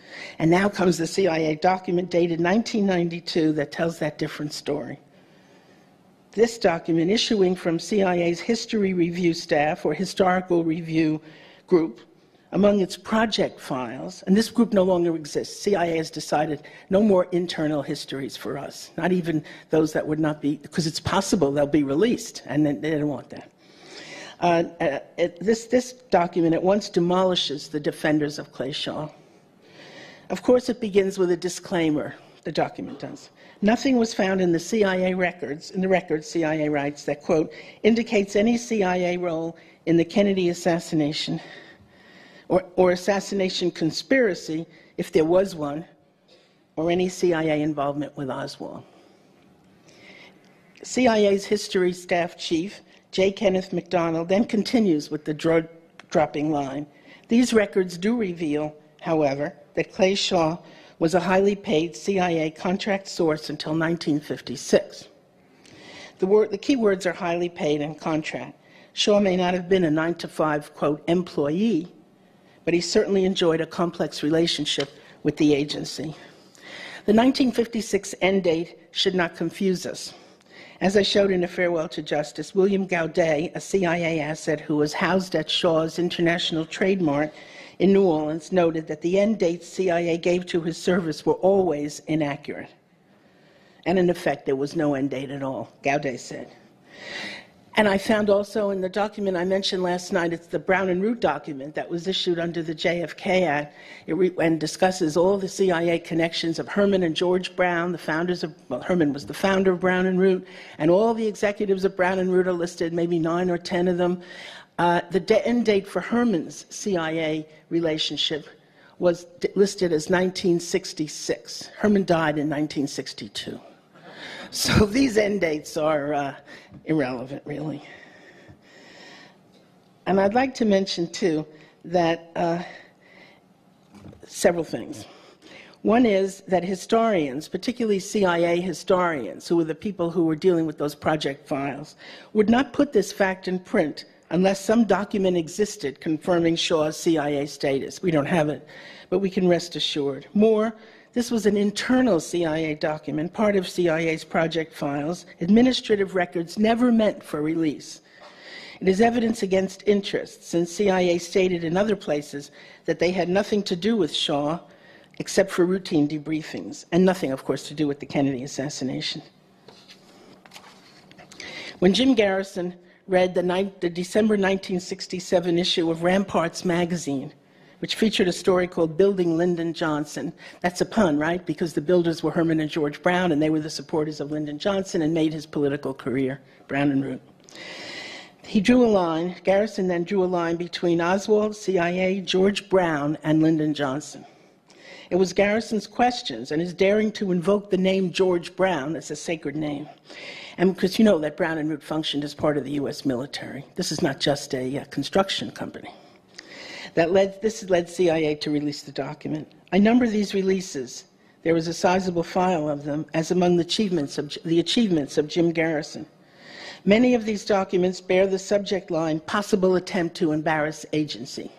And now comes the C I A document dated nineteen ninety-two that tells that different story. This document, issuing from C I A's History Review staff, or Historical Review Group, among its project files, and this group no longer exists. C I A has decided no more internal histories for us, not even those that would not be, because it's possible they'll be released, and they don't want that. Uh, uh, it, this, this document at once demolishes the defenders of Clay Shaw. Of course, it begins with a disclaimer, the document does. Nothing was found in the C I A records, in the records, C I A writes, that, quote, indicates any C I A role in the Kennedy assassination or, or assassination conspiracy, if there was one, or any C I A involvement with Oswald. C I A's history staff chief, J. Kenneth MacDonald, then continues with the draw-dropping line. These records do reveal, however, that Clay Shaw was a highly paid C I A contract source until nineteen fifty-six. The, word, the key words are highly paid and contract. Shaw may not have been a nine to five, quote, employee, but he certainly enjoyed a complex relationship with the agency. The nineteen fifty-six end date should not confuse us. As I showed in A Farewell to Justice, William Gaudet, a C I A asset who was housed at Shaw's International Trade Mart in New Orleans, noted that the end dates C I A gave to his service were always inaccurate. And in effect, there was no end date at all, Gaudet said. And I found also in the document I mentioned last night, it's the Brown and Root document that was issued under the J F K Act it re and discusses all the C I A connections of Herman and George Brown, the founders of, well, Herman was the founder of Brown and Root, and all the executives of Brown and Root are listed, maybe nine or ten of them. Uh, the end date for Herman's C I A relationship was listed as nineteen sixty-six. Herman died in nineteen sixty-two. So these end dates are uh, irrelevant, really. And I'd like to mention, too, that uh, several things. One is that historians, particularly C I A historians, who were the people who were dealing with those project files, would not put this fact in print unless some document existed confirming Shaw's C I A status. We don't have it, but we can rest assured. More, this was an internal C I A document, part of C I A's project files, administrative records never meant for release. It is evidence against interest, since C I A stated in other places that they had nothing to do with Shaw except for routine debriefings, and nothing, of course, to do with the Kennedy assassination. When Jim Garrison read the, the December nineteen sixty-seven issue of Ramparts magazine, which featured a story called Building Lyndon Johnson. That's a pun, right? Because the builders were Herman and George Brown, and they were the supporters of Lyndon Johnson and made his political career, Brown and Root. He drew a line, Garrison then drew a line between Oswald, C I A, George Brown, and Lyndon Johnson. It was Garrison's questions and his daring to invoke the name George Brown as a sacred name. And because you know that Brown and Root functioned as part of the U S military. This is not just a uh, construction company. That led, this led C I A to release the document. I number these releases. There was a sizable file of them as among the achievements of, the achievements of Jim Garrison. Many of these documents bear the subject line, possible attempt to embarrass agency.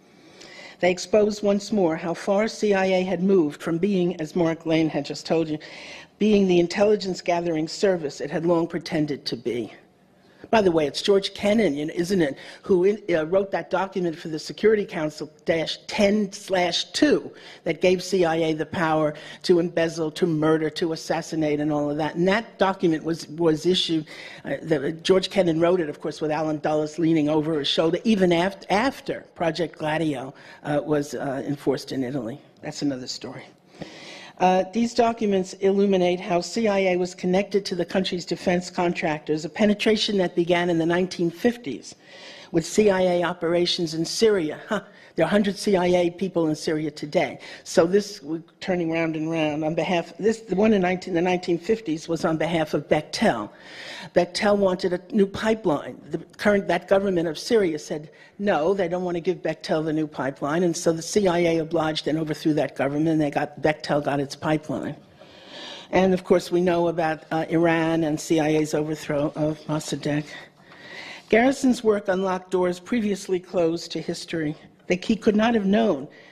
They expose once more how far C I A had moved from being, as Mark Lane had just told you, being the intelligence gathering service it had long pretended to be. By the way, it's George Kennan, isn't it, who in, uh, wrote that document for the Security Council ten slash two that gave C I A the power to embezzle, to murder, to assassinate, and all of that. And that document was, was issued, uh, the, George Kennan wrote it, of course, with Alan Dulles leaning over his shoulder, even after, after Project Gladio uh, was uh, enforced in Italy. That's another story. Uh, these documents illuminate how C I A was connected to the country's defense contractors, a penetration that began in the nineteen fifties with C I A operations in Syria. Huh. There are one hundred C I A people in Syria today. So this, we're turning round and round, on behalf, this, the one in nineteen, the nineteen fifties was on behalf of Bechtel. Bechtel wanted a new pipeline. The current, that government of Syria said, no, they don't want to give Bechtel the new pipeline, and so the C I A obliged and overthrew that government, and they got, Bechtel got its pipeline. And of course, we know about uh, Iran and C I A's overthrow of Mossadegh. Garrison's work unlocked doors previously closed to history. That he could not have known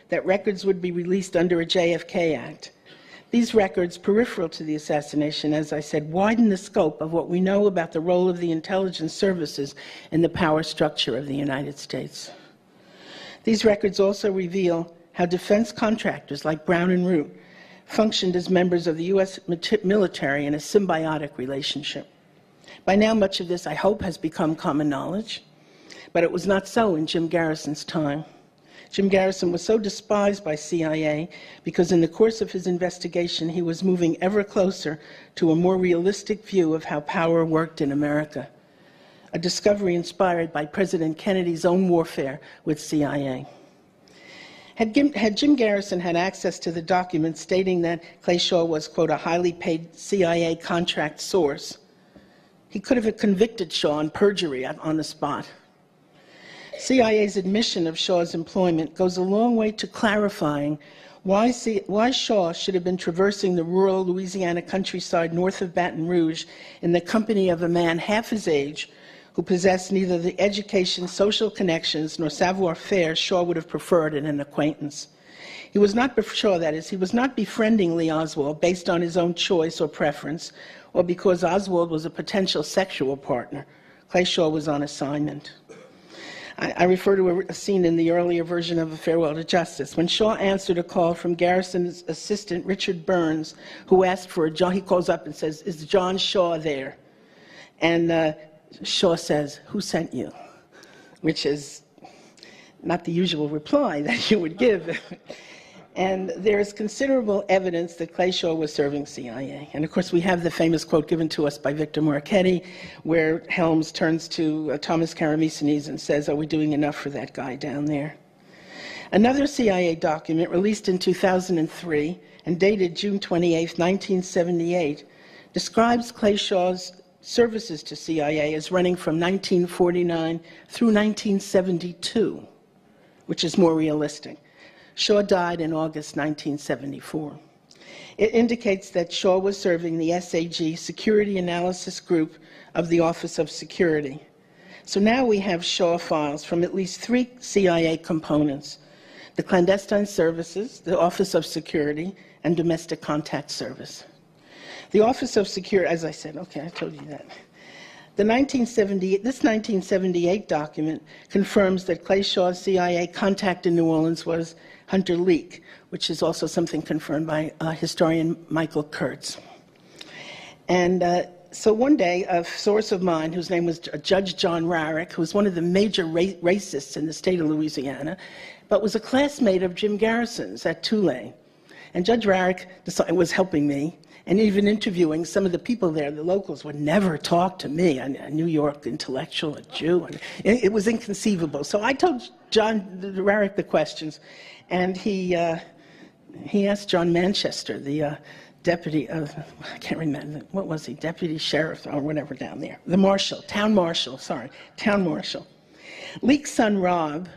that records would be released under a J F K Act. These records, peripheral to the assassination, as I said, widen the scope of what we know about the role of the intelligence services in the power structure of the United States. These records also reveal how defense contractors like Brown and Root functioned as members of the U S military in a symbiotic relationship. By now, much of this, I hope, has become common knowledge, but it was not so in Jim Garrison's time. Jim Garrison was so despised by C I A because in the course of his investigation, he was moving ever closer to a more realistic view of how power worked in America, a discovery inspired by President Kennedy's own warfare with C I A. Had Jim, had Jim Garrison had access to the documents stating that Clay Shaw was, quote, a highly paid C I A contract source, he could have convicted Shaw on perjury on the spot. C I A's admission of Shaw's employment goes a long way to clarifying why, C why Shaw should have been traversing the rural Louisiana countryside north of Baton Rouge in the company of a man half his age who possessed neither the education, social connections, nor savoir-faire Shaw would have preferred in an acquaintance. He was not, Shaw that is, he was not befriending Lee Oswald based on his own choice or preference, or because Oswald was a potential sexual partner. Clay Shaw was on assignment. I, I refer to a, a scene in the earlier version of A Farewell to Justice, when Shaw answered a call from Garrison's assistant, Richard Burns, who asked for a John. He calls up and says, "Is John Shaw there?" And uh, Shaw says, "Who sent you?" Which is not the usual reply that you would give. And there is considerable evidence that Clay Shaw was serving C I A. And of course, we have the famous quote given to us by Victor Marchetti, where Helms turns to uh, Thomas Karamessides and says, "Are we doing enough for that guy down there?" Another C I A document released in two thousand three and dated June twenty-eighth, nineteen seventy-eight, describes Clay Shaw's services to C I A as running from nineteen forty-nine through nineteen seventy-two, which is more realistic. Shaw died in August nineteen seventy-four. It indicates that Shaw was serving the S A G Security Analysis Group of the Office of Security. So now we have Shaw files from at least three C I A components: the Clandestine Services, the Office of Security, and Domestic Contact Service. The Office of Security, as I said, okay, I told you that. The nineteen seventy-eight, this nineteen seventy-eight document confirms that Clay Shaw's C I A contact in New Orleans was Hunter Leek, which is also something confirmed by uh, historian Michael Kurtz. And uh, so one day, a source of mine, whose name was Judge John Rarick, who was one of the major ra racists in the state of Louisiana, but was a classmate of Jim Garrison's at Tulane. And Judge Rarick was helping me, and even interviewing some of the people there. The locals would never talk to me, a, a New York intellectual, a Jew. And it, it was inconceivable. So I told John Rarick the questions, and he, uh, he asked John Manchester, the uh, deputy of, I can't remember, what was he, deputy sheriff or whatever down there, the marshal, town marshal, sorry, town marshal. Leek's son, Rob,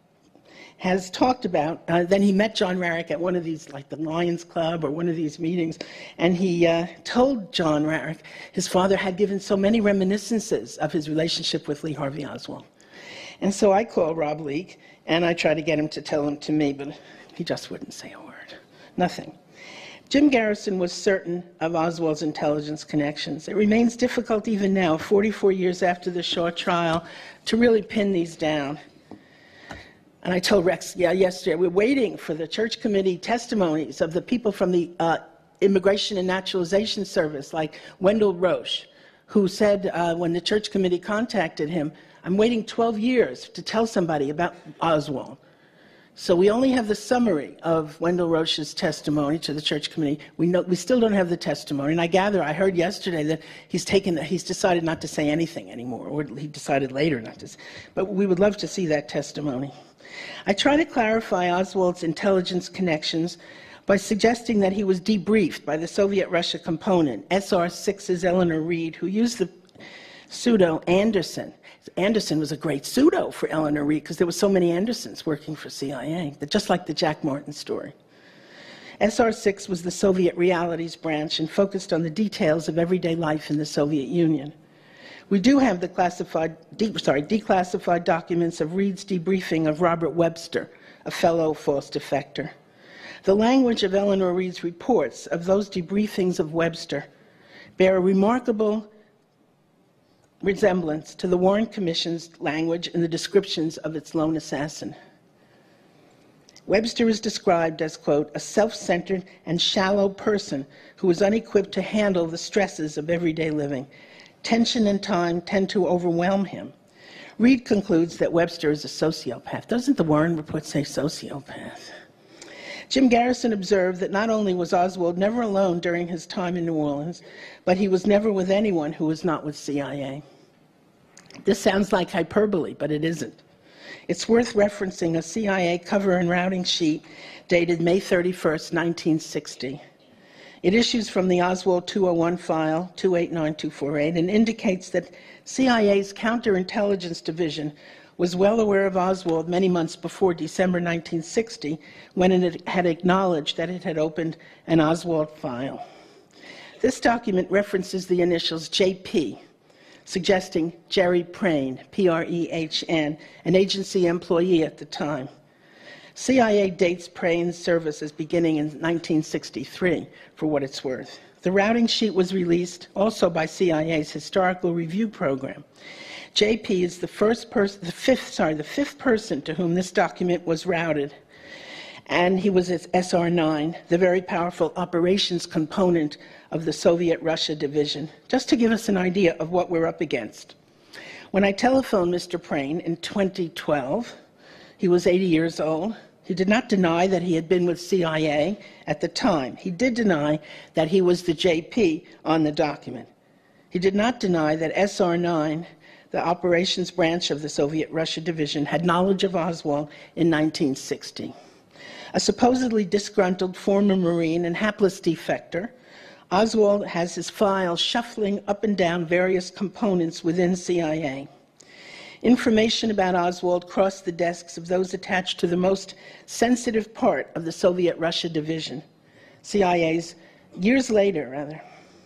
has talked about, uh, then he met John Rarick at one of these, like the Lions Club or one of these meetings, and he uh, told John Rarick his father had given so many reminiscences of his relationship with Lee Harvey Oswald. And so I called Rob Leek, and I tried to get him to tell them to me, but he just wouldn't say a word. Nothing. Jim Garrison was certain of Oswald's intelligence connections. It remains difficult even now, forty-four years after the Shaw trial, to really pin these down. And I told Rex, yeah, yesterday, we're waiting for the church committee testimonies of the people from the uh, Immigration and Naturalization Service, like Wendell Roche, who said uh, when the church committee contacted him, "I'm waiting twelve years to tell somebody about Oswald." So we only have the summary of Wendell Roche's testimony to the church committee. We, know, we still don't have the testimony. And I gather, I heard yesterday that he's taken, he's decided not to say anything anymore, or he decided later not to. But we would love to see that testimony. I try to clarify Oswald's intelligence connections by suggesting that he was debriefed by the Soviet Russia component, S R six's Eleanor Reed, who used the pseudo Anderson. Anderson was a great pseudo for Eleanor Reed because there were so many Andersons working for C I A, just like the Jack Martin story. S R six was the Soviet realities branch and focused on the details of everyday life in the Soviet Union. We do have the classified, de sorry, declassified documents of Reed's debriefing of Robert Webster, a fellow false defector. The language of Eleanor Reed's reports of those debriefings of Webster bear a remarkable resemblance to the Warren Commission's language in the descriptions of its lone assassin. Webster is described as, quote, a self-centered and shallow person who is unequipped to handle the stresses of everyday living. Tension and time tend to overwhelm him. Reed concludes that Webster is a sociopath. Doesn't the Warren report say sociopath? Jim Garrison observed that not only was Oswald never alone during his time in New Orleans, but he was never with anyone who was not with C I A. This sounds like hyperbole, but it isn't. It's worth referencing a C I A cover and routing sheet dated May thirty-first, nineteen sixty. It issues from the Oswald two oh one file, two eight nine two four eight, and indicates that C I A's Counterintelligence Division was well aware of Oswald many months before December nineteen sixty, when it had acknowledged that it had opened an Oswald file. This document references the initials J P, suggesting Jerry Prehn, P R E H N, an agency employee at the time. C I A dates Prehn's service as beginning in nineteen sixty-three, for what it's worth. The routing sheet was released also by C I A's Historical Review Program. J P is the first person, the fifth, sorry, the fifth person to whom this document was routed, and he was at S R nine, the very powerful operations component of the Soviet Russia division, just to give us an idea of what we're up against. When I telephoned Mister Prehn in twenty twelve, he was eighty years old. He did not deny that he had been with C I A at the time. He did deny that he was the J P on the document. He did not deny that S R nine, the operations branch of the Soviet Russia division, had knowledge of Oswald in nineteen sixty. A supposedly disgruntled former Marine and hapless defector, Oswald has his files shuffling up and down various components within C I A. Information about Oswald crossed the desks of those attached to the most sensitive part of the Soviet Russia division, C I A's, years later, rather.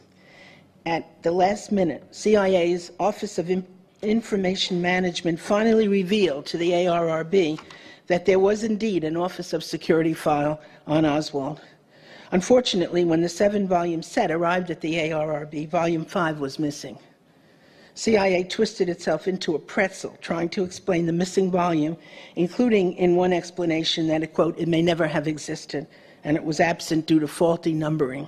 At the last minute, C I A's Office of Information Management finally revealed to the A R R B that there was indeed an Office of Security file on Oswald. Unfortunately, when the seven-volume set arrived at the A R R B, Volume five was missing. C I A twisted itself into a pretzel trying to explain the missing volume, including in one explanation that, it, quote, it may never have existed, and it was absent due to faulty numbering.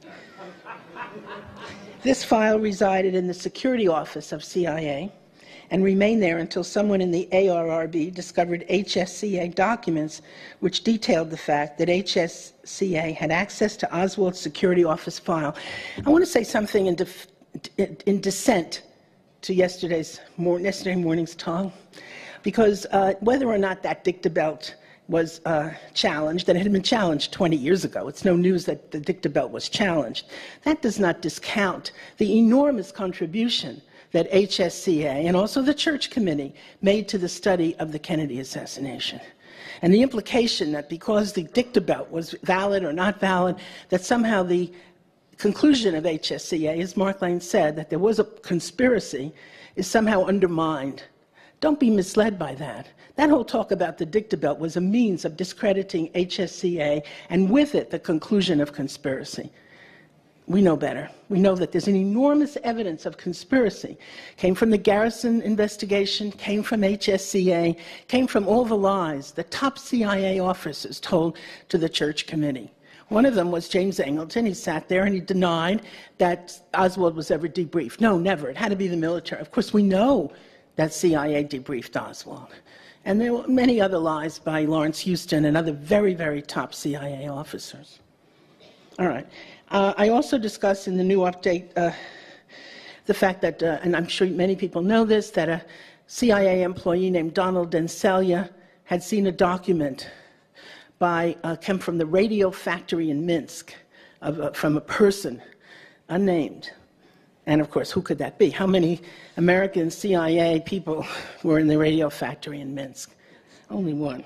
This file resided in the security office of C I A and remained there until someone in the A R R B discovered H S C A documents which detailed the fact that H S C A had access to Oswald's security office file. I want to say something in, def in dissent to yesterday's mor yesterday morning's talk, because uh, whether or not that dictabelt was uh, challenged, and it had been challenged twenty years ago. It's no news that the dictabelt was challenged. That does not discount the enormous contribution that H S C A and also the Church Committee made to the study of the Kennedy assassination. And the implication that because the dictabelt was valid or not valid, that somehow the conclusion of H S C A, as Mark Lane said, that there was a conspiracy, is somehow undermined. Don't be misled by that. That whole talk about the dictabelt was a means of discrediting H S C A, and with it, the conclusion of conspiracy. We know better. We know that there's an enormous evidence of conspiracy. Came from the Garrison investigation, came from H S C A, came from all the lies the top C I A officers told to the Church Committee. One of them was James Angleton. He sat there and he denied that Oswald was ever debriefed. No, never. It had to be the military. Of course, we know that C I A debriefed Oswald. And there were many other lies by Lawrence Houston and other very, very top C I A officers. All right. Uh, I also discussed in the new update uh, the fact that, uh, and I'm sure many people know this, that a C I A employee named Donald Dencelia had seen a document by, uh, came from the radio factory in Minsk, of, uh, from a person, unnamed. And of course, who could that be? How many American C I A people were in the radio factory in Minsk? Only one.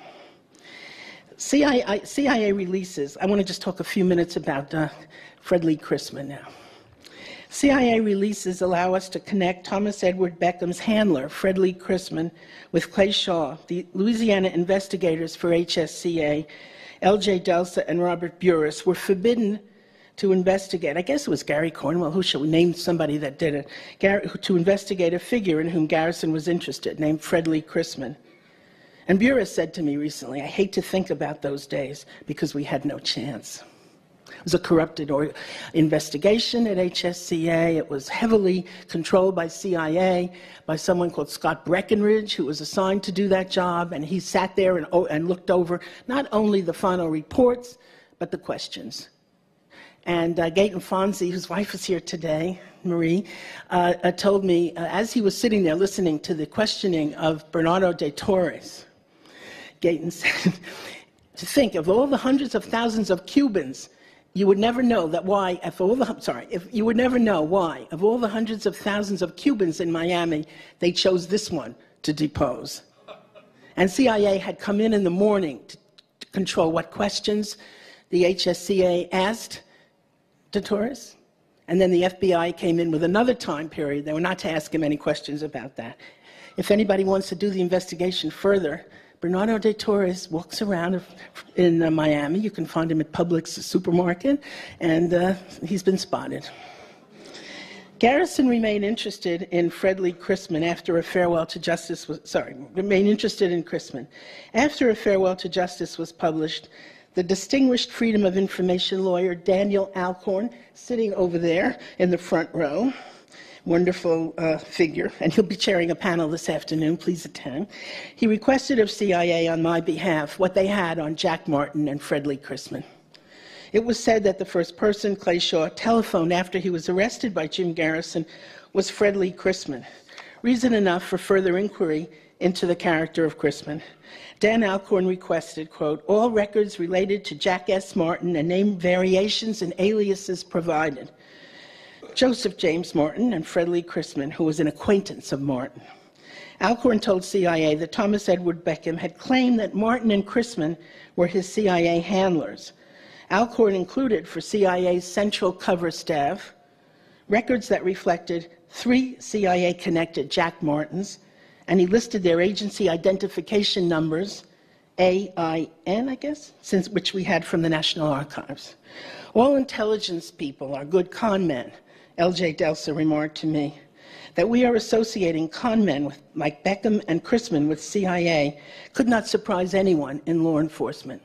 C I A, C I A releases, I want to just talk a few minutes about uh, Fred Lee Chrisman now. C I A releases allow us to connect Thomas Edward Beckham's handler, Fred Lee Chrisman, with Clay Shaw, the Louisiana investigators for H S C A, L J Delsa, and Robert Burris were forbidden to investigate. I guess it was Gary Cornwell, who shall we name somebody that did it, Gary, to investigate a figure in whom Garrison was interested, named Fred Lee Chrisman. And Burris said to me recently, I hate to think about those days because we had no chance. It was a corrupted or investigation at H S C A. It was heavily controlled by C I A, by someone called Scott Breckenridge, who was assigned to do that job, and he sat there and, and looked over not only the final reports, but the questions. And uh, Gaten Fonzie, whose wife is here today, Marie, uh, uh, told me, uh, as he was sitting there listening to the questioning of Bernardo de Torres, Gaten said, to think of all the hundreds of thousands of Cubans, you would never know that why, if all the, sorry, if you would never know why, of all the hundreds of thousands of Cubans in Miami, they chose this one to depose. And C I A had come in in the morning to, to control what questions the H S C A asked de Torres, and then the F B I came in with another time period. They were not to ask him any questions about that. If anybody wants to do the investigation further, Bernardo de Torres walks around in uh, Miami. You can find him at Publix supermarket, and uh, he's been spotted. Garrison remained interested in Fred Lee Chrisman after a farewell to justice was, sorry, remained interested in Chrisman. After a farewell to justice was published, the distinguished Freedom of Information lawyer Daniel Alcorn, sitting over there in the front row, wonderful uh, figure, and he'll be chairing a panel this afternoon, please attend. He requested of C I A on my behalf what they had on Jack Martin and Fred Lee Chrisman. It was said that the first person Clay Shaw telephoned after he was arrested by Jim Garrison was Fred Lee Chrisman. Reason enough for further inquiry into the character of Chrisman. Dan Alcorn requested, quote, all records related to Jack S. Martin and name variations and aliases provided. Joseph James Martin and Fred Lee Chrisman, who was an acquaintance of Martin. Alcorn told C I A that Thomas Edward Beckham had claimed that Martin and Chrisman were his C I A handlers. Alcorn included for C I A's central cover staff records that reflected three C I A-connected Jack Martins, and he listed their agency identification numbers, A I N, I guess, since, which we had from the National Archives. All intelligence people are good con men, L J Delsa remarked to me. That we are associating con men with, like Beckham and Chrisman with C I A could not surprise anyone in law enforcement.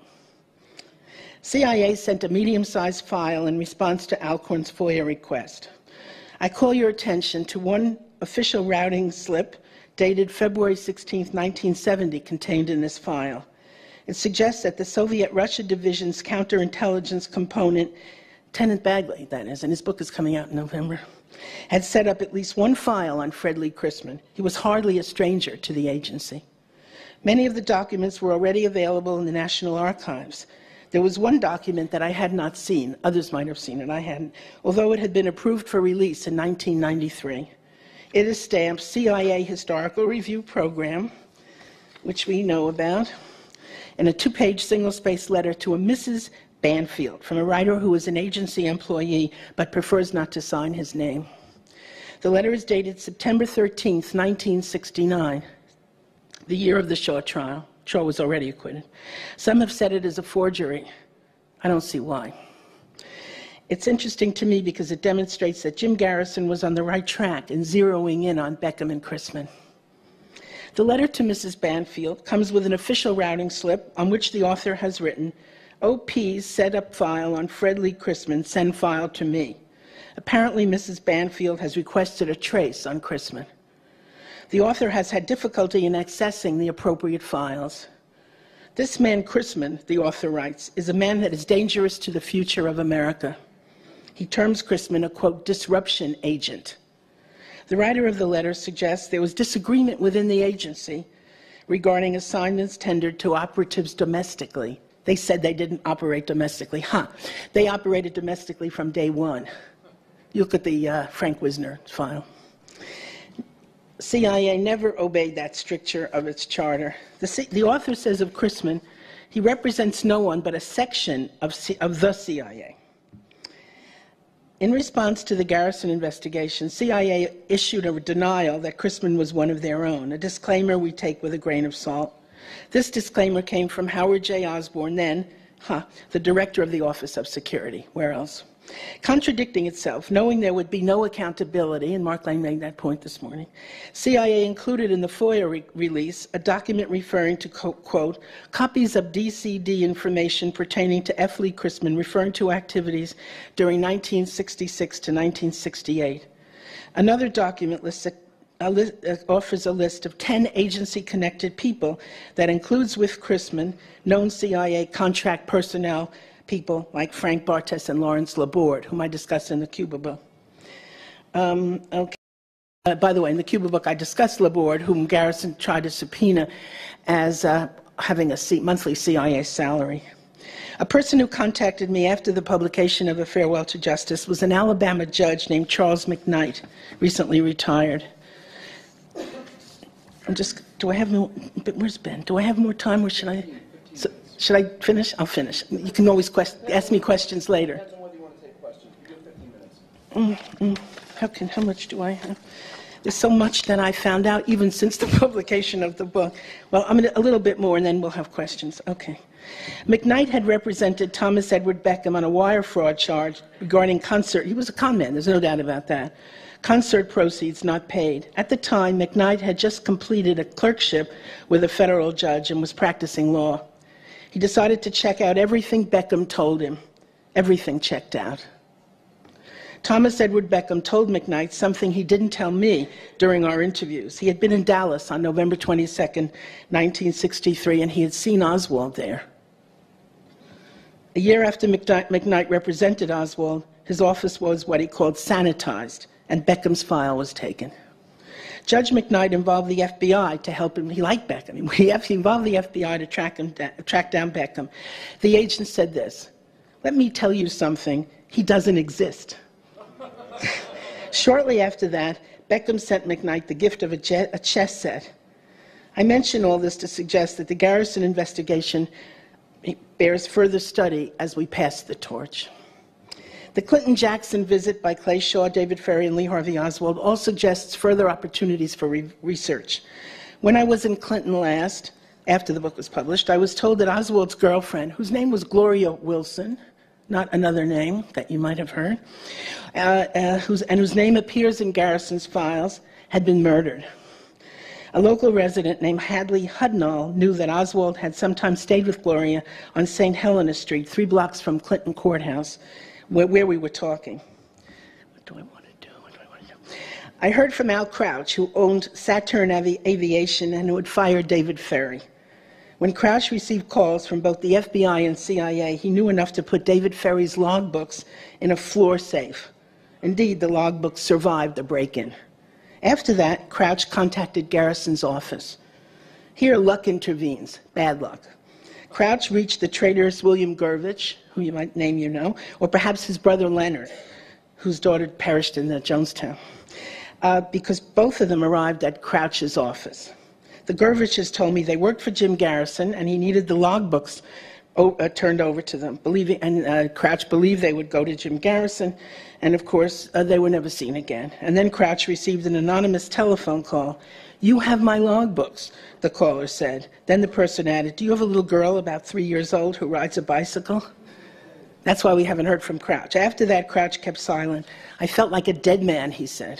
C I A sent a medium-sized file in response to Alcorn's FOIA request. I call your attention to one official routing slip dated February sixteenth, nineteen seventy, contained in this file. It suggests that the Soviet Russia Division's counterintelligence component, Lieutenant Bagley, that is, and his book is coming out in November, had set up at least one file on Fred Lee Chrisman. He was hardly a stranger to the agency. Many of the documents were already available in the National Archives. There was one document that I had not seen. Others might have seen it. I hadn't, although it had been approved for release in nineteen ninety-three. It is stamped C I A Historical Review Program, which we know about, and a two-page single-spaced letter to a Missus Banfield from a writer who is an agency employee but prefers not to sign his name. The letter is dated September thirteenth, nineteen sixty-nine, the year of the Shaw trial. Shaw was already acquitted. Some have said it is a forgery. I don't see why. It's interesting to me because it demonstrates that Jim Garrison was on the right track in zeroing in on Beckham and Chrisman. The letter to Missus Banfield comes with an official routing slip on which the author has written, O P's set up file on Fred Lee Chrisman, send file to me. Apparently Missus Banfield has requested a trace on Chrisman. The author has had difficulty in accessing the appropriate files. This man Chrisman, the author writes, is a man that is dangerous to the future of America. He terms Chrisman a, quote, disruption agent. The writer of the letter suggests there was disagreement within the agency regarding assignments tendered to operatives domestically. They said they didn't operate domestically. Huh. They operated domestically from day one. You look at the uh, Frank Wisner file. C I A never obeyed that stricture of its charter. The, C the author says of Chrisman, he represents no one but a section of, C of the C I A. In response to the Garrison investigation, C I A issued a denial that Chrisman was one of their own, a disclaimer we take with a grain of salt. This disclaimer came from Howard J. Osborne, then huh, the director of the Office of Security. Where else? Contradicting itself, knowing there would be no accountability, and Mark Lane made that point this morning, C I A included in the FOIA re release a document referring to, quote, copies of D C D information pertaining to F. Lee Chrisman, referring to activities during nineteen sixty-six to nineteen sixty-eight. Another document lists a A list, uh, offers a list of ten agency-connected people that includes, with Chrisman, known C I A contract personnel, people like Frank Bartes and Lawrence Laborde, whom I discussed in the Cuba book. Um, okay. Uh, by the way, in the Cuba book, I discussed Laborde, whom Garrison tried to subpoena as uh, having a C monthly C I A salary. A person who contacted me after the publication of A Farewell to Justice was an Alabama judge named Charles McKnight, recently retired. I'm just, do I have more, where's Ben? Do I have more time, or should I, so, should I finish? I'll finish. You can always quest, ask me questions later. Depends on whether you want to take questions. You have fifteen minutes. Mm, mm, how can, how much do I have? There's so much that I found out even since the publication of the book. Well, I'm gonna, a little bit more, and then we'll have questions. Okay. McKnight had represented Thomas Edward Beckham on a wire fraud charge regarding concert. He was a con man, there's no doubt about that. Concert proceeds not paid. At the time, McKnight had just completed a clerkship with a federal judge and was practicing law. He decided to check out everything Beckham told him. Everything checked out. Thomas Edward Beckham told McKnight something he didn't tell me during our interviews. He had been in Dallas on November twenty-second, nineteen sixty-three, and he had seen Oswald there. A year after McKnight represented Oswald, his office was what he called sanitized, and Beckham's file was taken. Judge McKnight involved the F B I to help him. He liked Beckham. He involved the F B I to track, him down, track down Beckham. The agent said this, "Let me tell you something, he doesn't exist." Shortly after that, Beckham sent McKnight the gift of a, jet, a chess set. I mention all this to suggest that the Garrison investigation bears further study as we pass the torch. The Clinton-Jackson visit by Clay Shaw, David Ferry, and Lee Harvey Oswald all suggests further opportunities for re research. When I was in Clinton last, after the book was published, I was told that Oswald's girlfriend, whose name was Gloria Wilson, not another name that you might have heard, uh, uh, whose, and whose name appears in Garrison's files, had been murdered. A local resident named Hadley Hudnall knew that Oswald had sometimes stayed with Gloria on Saint Helena Street, three blocks from Clinton Courthouse, where, where we were talking. What do I want to do? What do I want to do? I heard from Al Crouch, who owned Saturn Avi Aviation and who had fired David Ferry. When Crouch received calls from both the F B I and C I A, he knew enough to put David Ferry's logbooks in a floor safe. Indeed, the logbooks survived the break-in. After that, Crouch contacted Garrison's office. Here, luck intervenes, bad luck. Crouch reached the traitorous William Gurvich, who you might name you know, or perhaps his brother Leonard, whose daughter perished in the Jonestown, uh, because both of them arrived at Crouch's office. The Gurviches told me they worked for Jim Garrison and he needed the logbooks uh, turned over to them. Believing, and uh, Crouch believed they would go to Jim Garrison, and of course, uh, they were never seen again. And then Crouch received an anonymous telephone call. "You have my logbooks," the caller said. Then the person added, "Do you have a little girl about three years old who rides a bicycle?" That's why we haven't heard from Crouch. After that, Crouch kept silent. "I felt like a dead man," he said.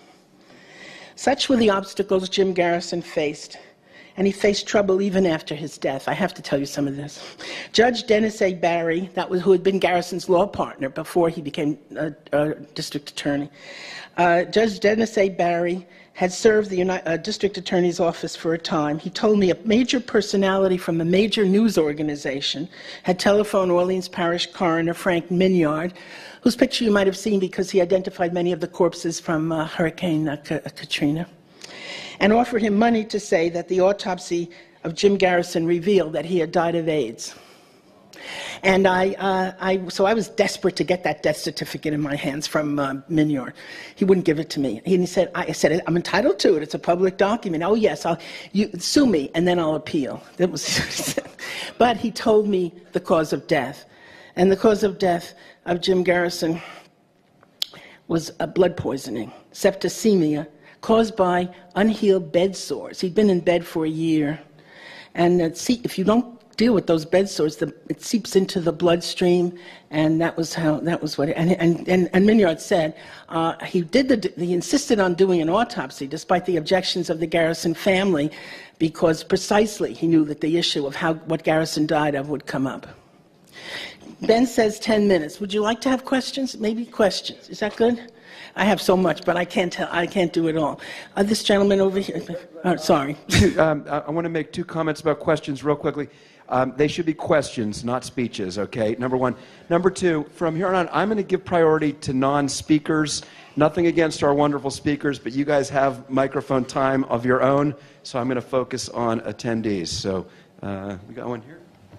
Such were the obstacles Jim Garrison faced, and he faced trouble even after his death. I have to tell you some of this. Judge Dennis A. Barry, that was who had been Garrison's law partner before he became a, a district attorney. Uh, Judge Dennis A. Barry had served the Uni uh, district attorney's office for a time. He told me a major personality from a major news organization had telephoned Orleans Parish Coroner Frank Minyard, whose picture you might have seen because he identified many of the corpses from uh, Hurricane uh, Katrina, and offered him money to say that the autopsy of Jim Garrison revealed that he had died of AIDS. And I, uh, I, so I was desperate to get that death certificate in my hands from uh, Minyard. He wouldn't give it to me. He said, I said, "I'm entitled to it. It's a public document." "Oh yes, I'll, you, sue me and then I'll appeal." That was, but he told me the cause of death. And the cause of death of Jim Garrison was a blood poisoning, septicemia, caused by unhealed bed sores. He'd been in bed for a year. And uh, see, if you don't deal with those bed sores, the, it seeps into the bloodstream, and that was how, that was what, it, and, and, and, and Mignard said, uh, he did the, he insisted on doing an autopsy, despite the objections of the Garrison family, because precisely he knew that the issue of how, what Garrison died of would come up. Ben says ten minutes. Would you like to have questions? Maybe questions. Is that good? I have so much, but I can't tell, I can't do it all. Uh, this gentleman over here, oh, sorry. um, I, I want to make two comments about questions real quickly. Um, they should be questions, not speeches, okay? Number one. Number two, from here on, I'm going to give priority to non-speakers. Nothing against our wonderful speakers, but you guys have microphone time of your own, so I'm going to focus on attendees. So uh, we got one here.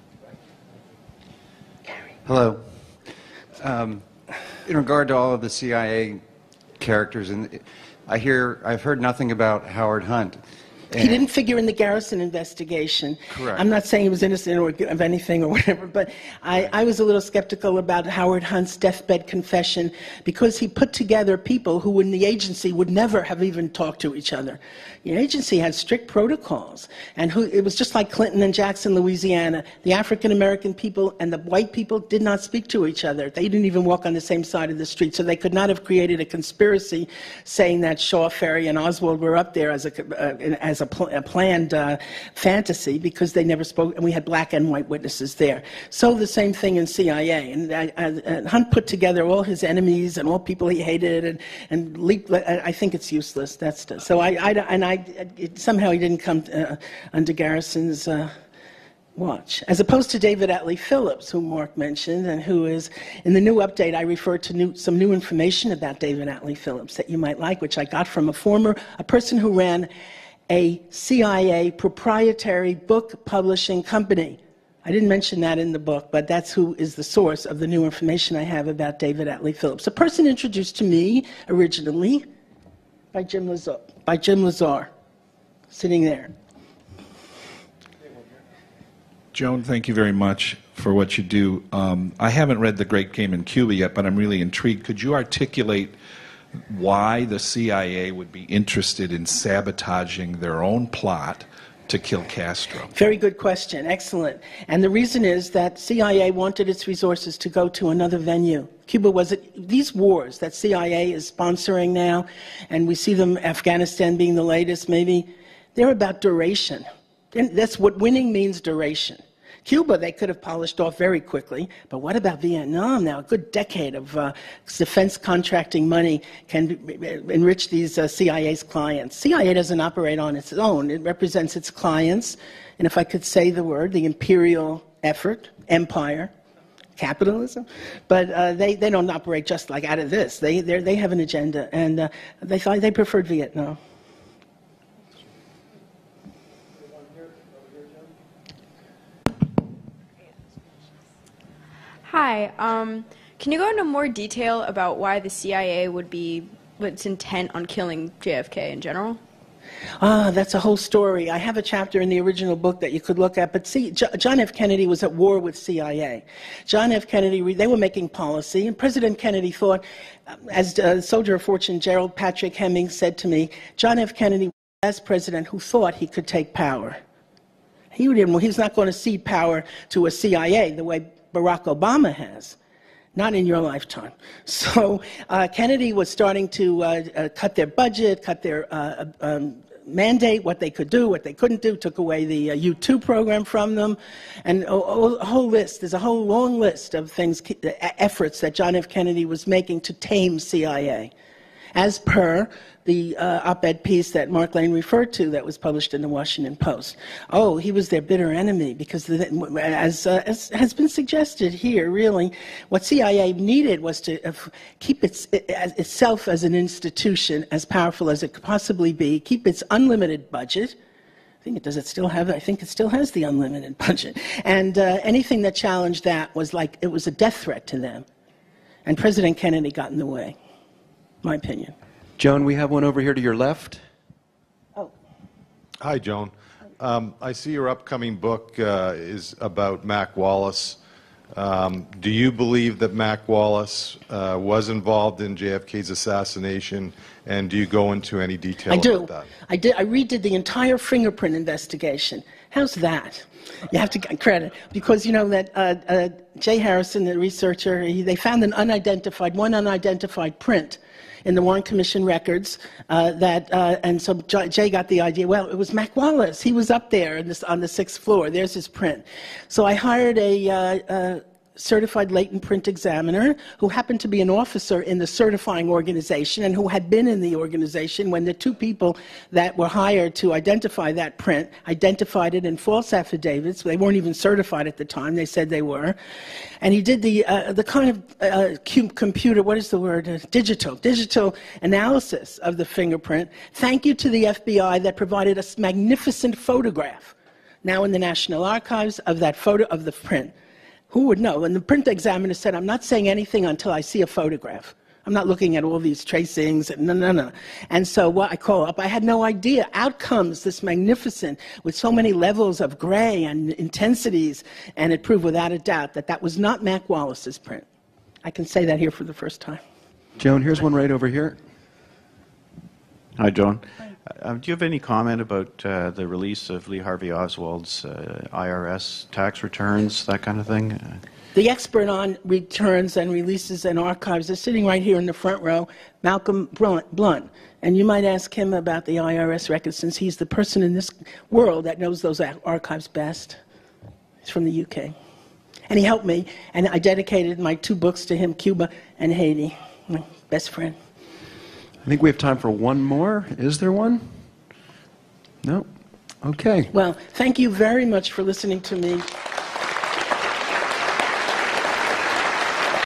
Hello. Um, in regard to all of the C I A characters, and I hear, I've heard nothing about Howard Hunt. He didn't figure in the Garrison investigation. Correct. I'm not saying he was innocent or of anything or whatever, but I, I was a little skeptical about Howard Hunt's deathbed confession because he put together people who in the agency would never have even talked to each other. The agency had strict protocols, and who, it was just like Clinton and Jackson, Louisiana. The African-American people and the white people did not speak to each other. They didn't even walk on the same side of the street, so they could not have created a conspiracy saying that Shaw, Ferry, and Oswald were up there as a, uh, as a A, pl a planned uh, fantasy because they never spoke, and we had black and white witnesses there. So the same thing in C I A. And, uh, uh, Hunt put together all his enemies and all people he hated, and and leaked. I think it's useless. That's so. I, I and I it, somehow he didn't come uh, under Garrison's uh, watch, as opposed to David Atlee Phillips, who Mark mentioned, and who is in the new update. I referred to new, some new information about David Atlee Phillips that you might like, which I got from a former a person who ran a C I A proprietary book publishing company. I didn't mention that in the book, but that's who is the source of the new information I have about David Atlee Phillips. A person introduced to me originally by Jim Lazar, by Jim Lazar, sitting there. Joan, thank you very much for what you do. Um, I haven't read The Great Game in Cuba yet, but I'm really intrigued. Could you articulate why the C I A would be interested in sabotaging their own plot to kill Castro? Very good question. Excellent. And the reason is that C I A wanted its resources to go to another venue. Cuba was it, these wars that C I A is sponsoring now, and we see them, Afghanistan being the latest maybe, they're about duration. And that's what winning means, duration. Cuba, they could have polished off very quickly, but what about Vietnam now? A good decade of uh, defense contracting money can enrich these uh, C I A's clients. C I A doesn't operate on its own. It represents its clients, and if I could say the word, the imperial effort, empire, capitalism, but uh, they, they don't operate just like out of this. They, they have an agenda, and uh, they thought they preferred Vietnam. Hi. Um, can you go into more detail about why the C I A would be its intent on killing J F K in general? Ah, that's a whole story. I have a chapter in the original book that you could look at. But see, John F. Kennedy was at war with C I A. John F. Kennedy, they were making policy, and President Kennedy thought, as uh, soldier of fortune Gerald Patrick Hemming said to me, John F. Kennedy was the last president who thought he could take power. He didn't. He's not going to cede power to a C I A the way Barack Obama has. Not in your lifetime. So uh, Kennedy was starting to uh, uh, cut their budget, cut their uh, um, mandate, what they could do, what they couldn't do, took away the uh, U two program from them, and a, a whole list, there's a whole long list of things, efforts that John F. Kennedy was making to tame C I A. As per the uh, op-ed piece that Mark Lane referred to that was published in the Washington Post. Oh, he was their bitter enemy because, the, as, uh, as has been suggested here, really, what C I A needed was to uh, keep its, it, itself as an institution as powerful as it could possibly be, keep its unlimited budget. I think it does. It still have. I think it still has the unlimited budget. And uh, anything that challenged that was like it was a death threat to them. And President Kennedy got in the way. My opinion. Joan, we have one over here to your left. Oh. Hi, Joan. Um, I see your upcoming book uh, is about Mac Wallace. Um, do you believe that Mac Wallace uh, was involved in J F K's assassination, and do you go into any detail I do. about that? I did. I redid the entire fingerprint investigation. How's that? You have to get credit because you know that uh, uh, Jay Harrison, the researcher, he, they found an unidentified, one unidentified print in the Warren Commission records. Uh, that uh, and so Jay got the idea. Well, it was Mac Wallace. He was up there in this, on the sixth floor. There's his print. So I hired a. Uh, uh, certified latent print examiner who happened to be an officer in the certifying organization and who had been in the organization when the two people that were hired to identify that print identified it in false affidavits. They weren't even certified at the time. They said they were. And he did the, uh, the kind of uh, computer, what is the word, uh, digital, digital analysis of the fingerprint. Thank you to the F B I that provided a magnificent photograph now in the National Archives of that photo of the print. Who would know? And the print examiner said, I'm not saying anything until I see a photograph. I'm not looking at all these tracings, and no, no, no. And so what I call up, I had no idea. Out comes this magnificent, with so many levels of gray and intensities, and it proved without a doubt that that was not Mac Wallace's print. I can say that here for the first time. Joan, here's one right over here. Hi, Joan. Uh, do you have any comment about uh, the release of Lee Harvey Oswald's uh, I R S tax returns, that kind of thing? Uh, The expert on returns and releases and archives is sitting right here in the front row, Malcolm Blunt. And you might ask him about the I R S records, since he's the person in this world that knows those archives best. He's from the U K. And he helped me, and I dedicated my two books to him, Cuba and Haiti, my best friend. I think we have time for one more. Is there one? No? Okay. Well, thank you very much for listening to me.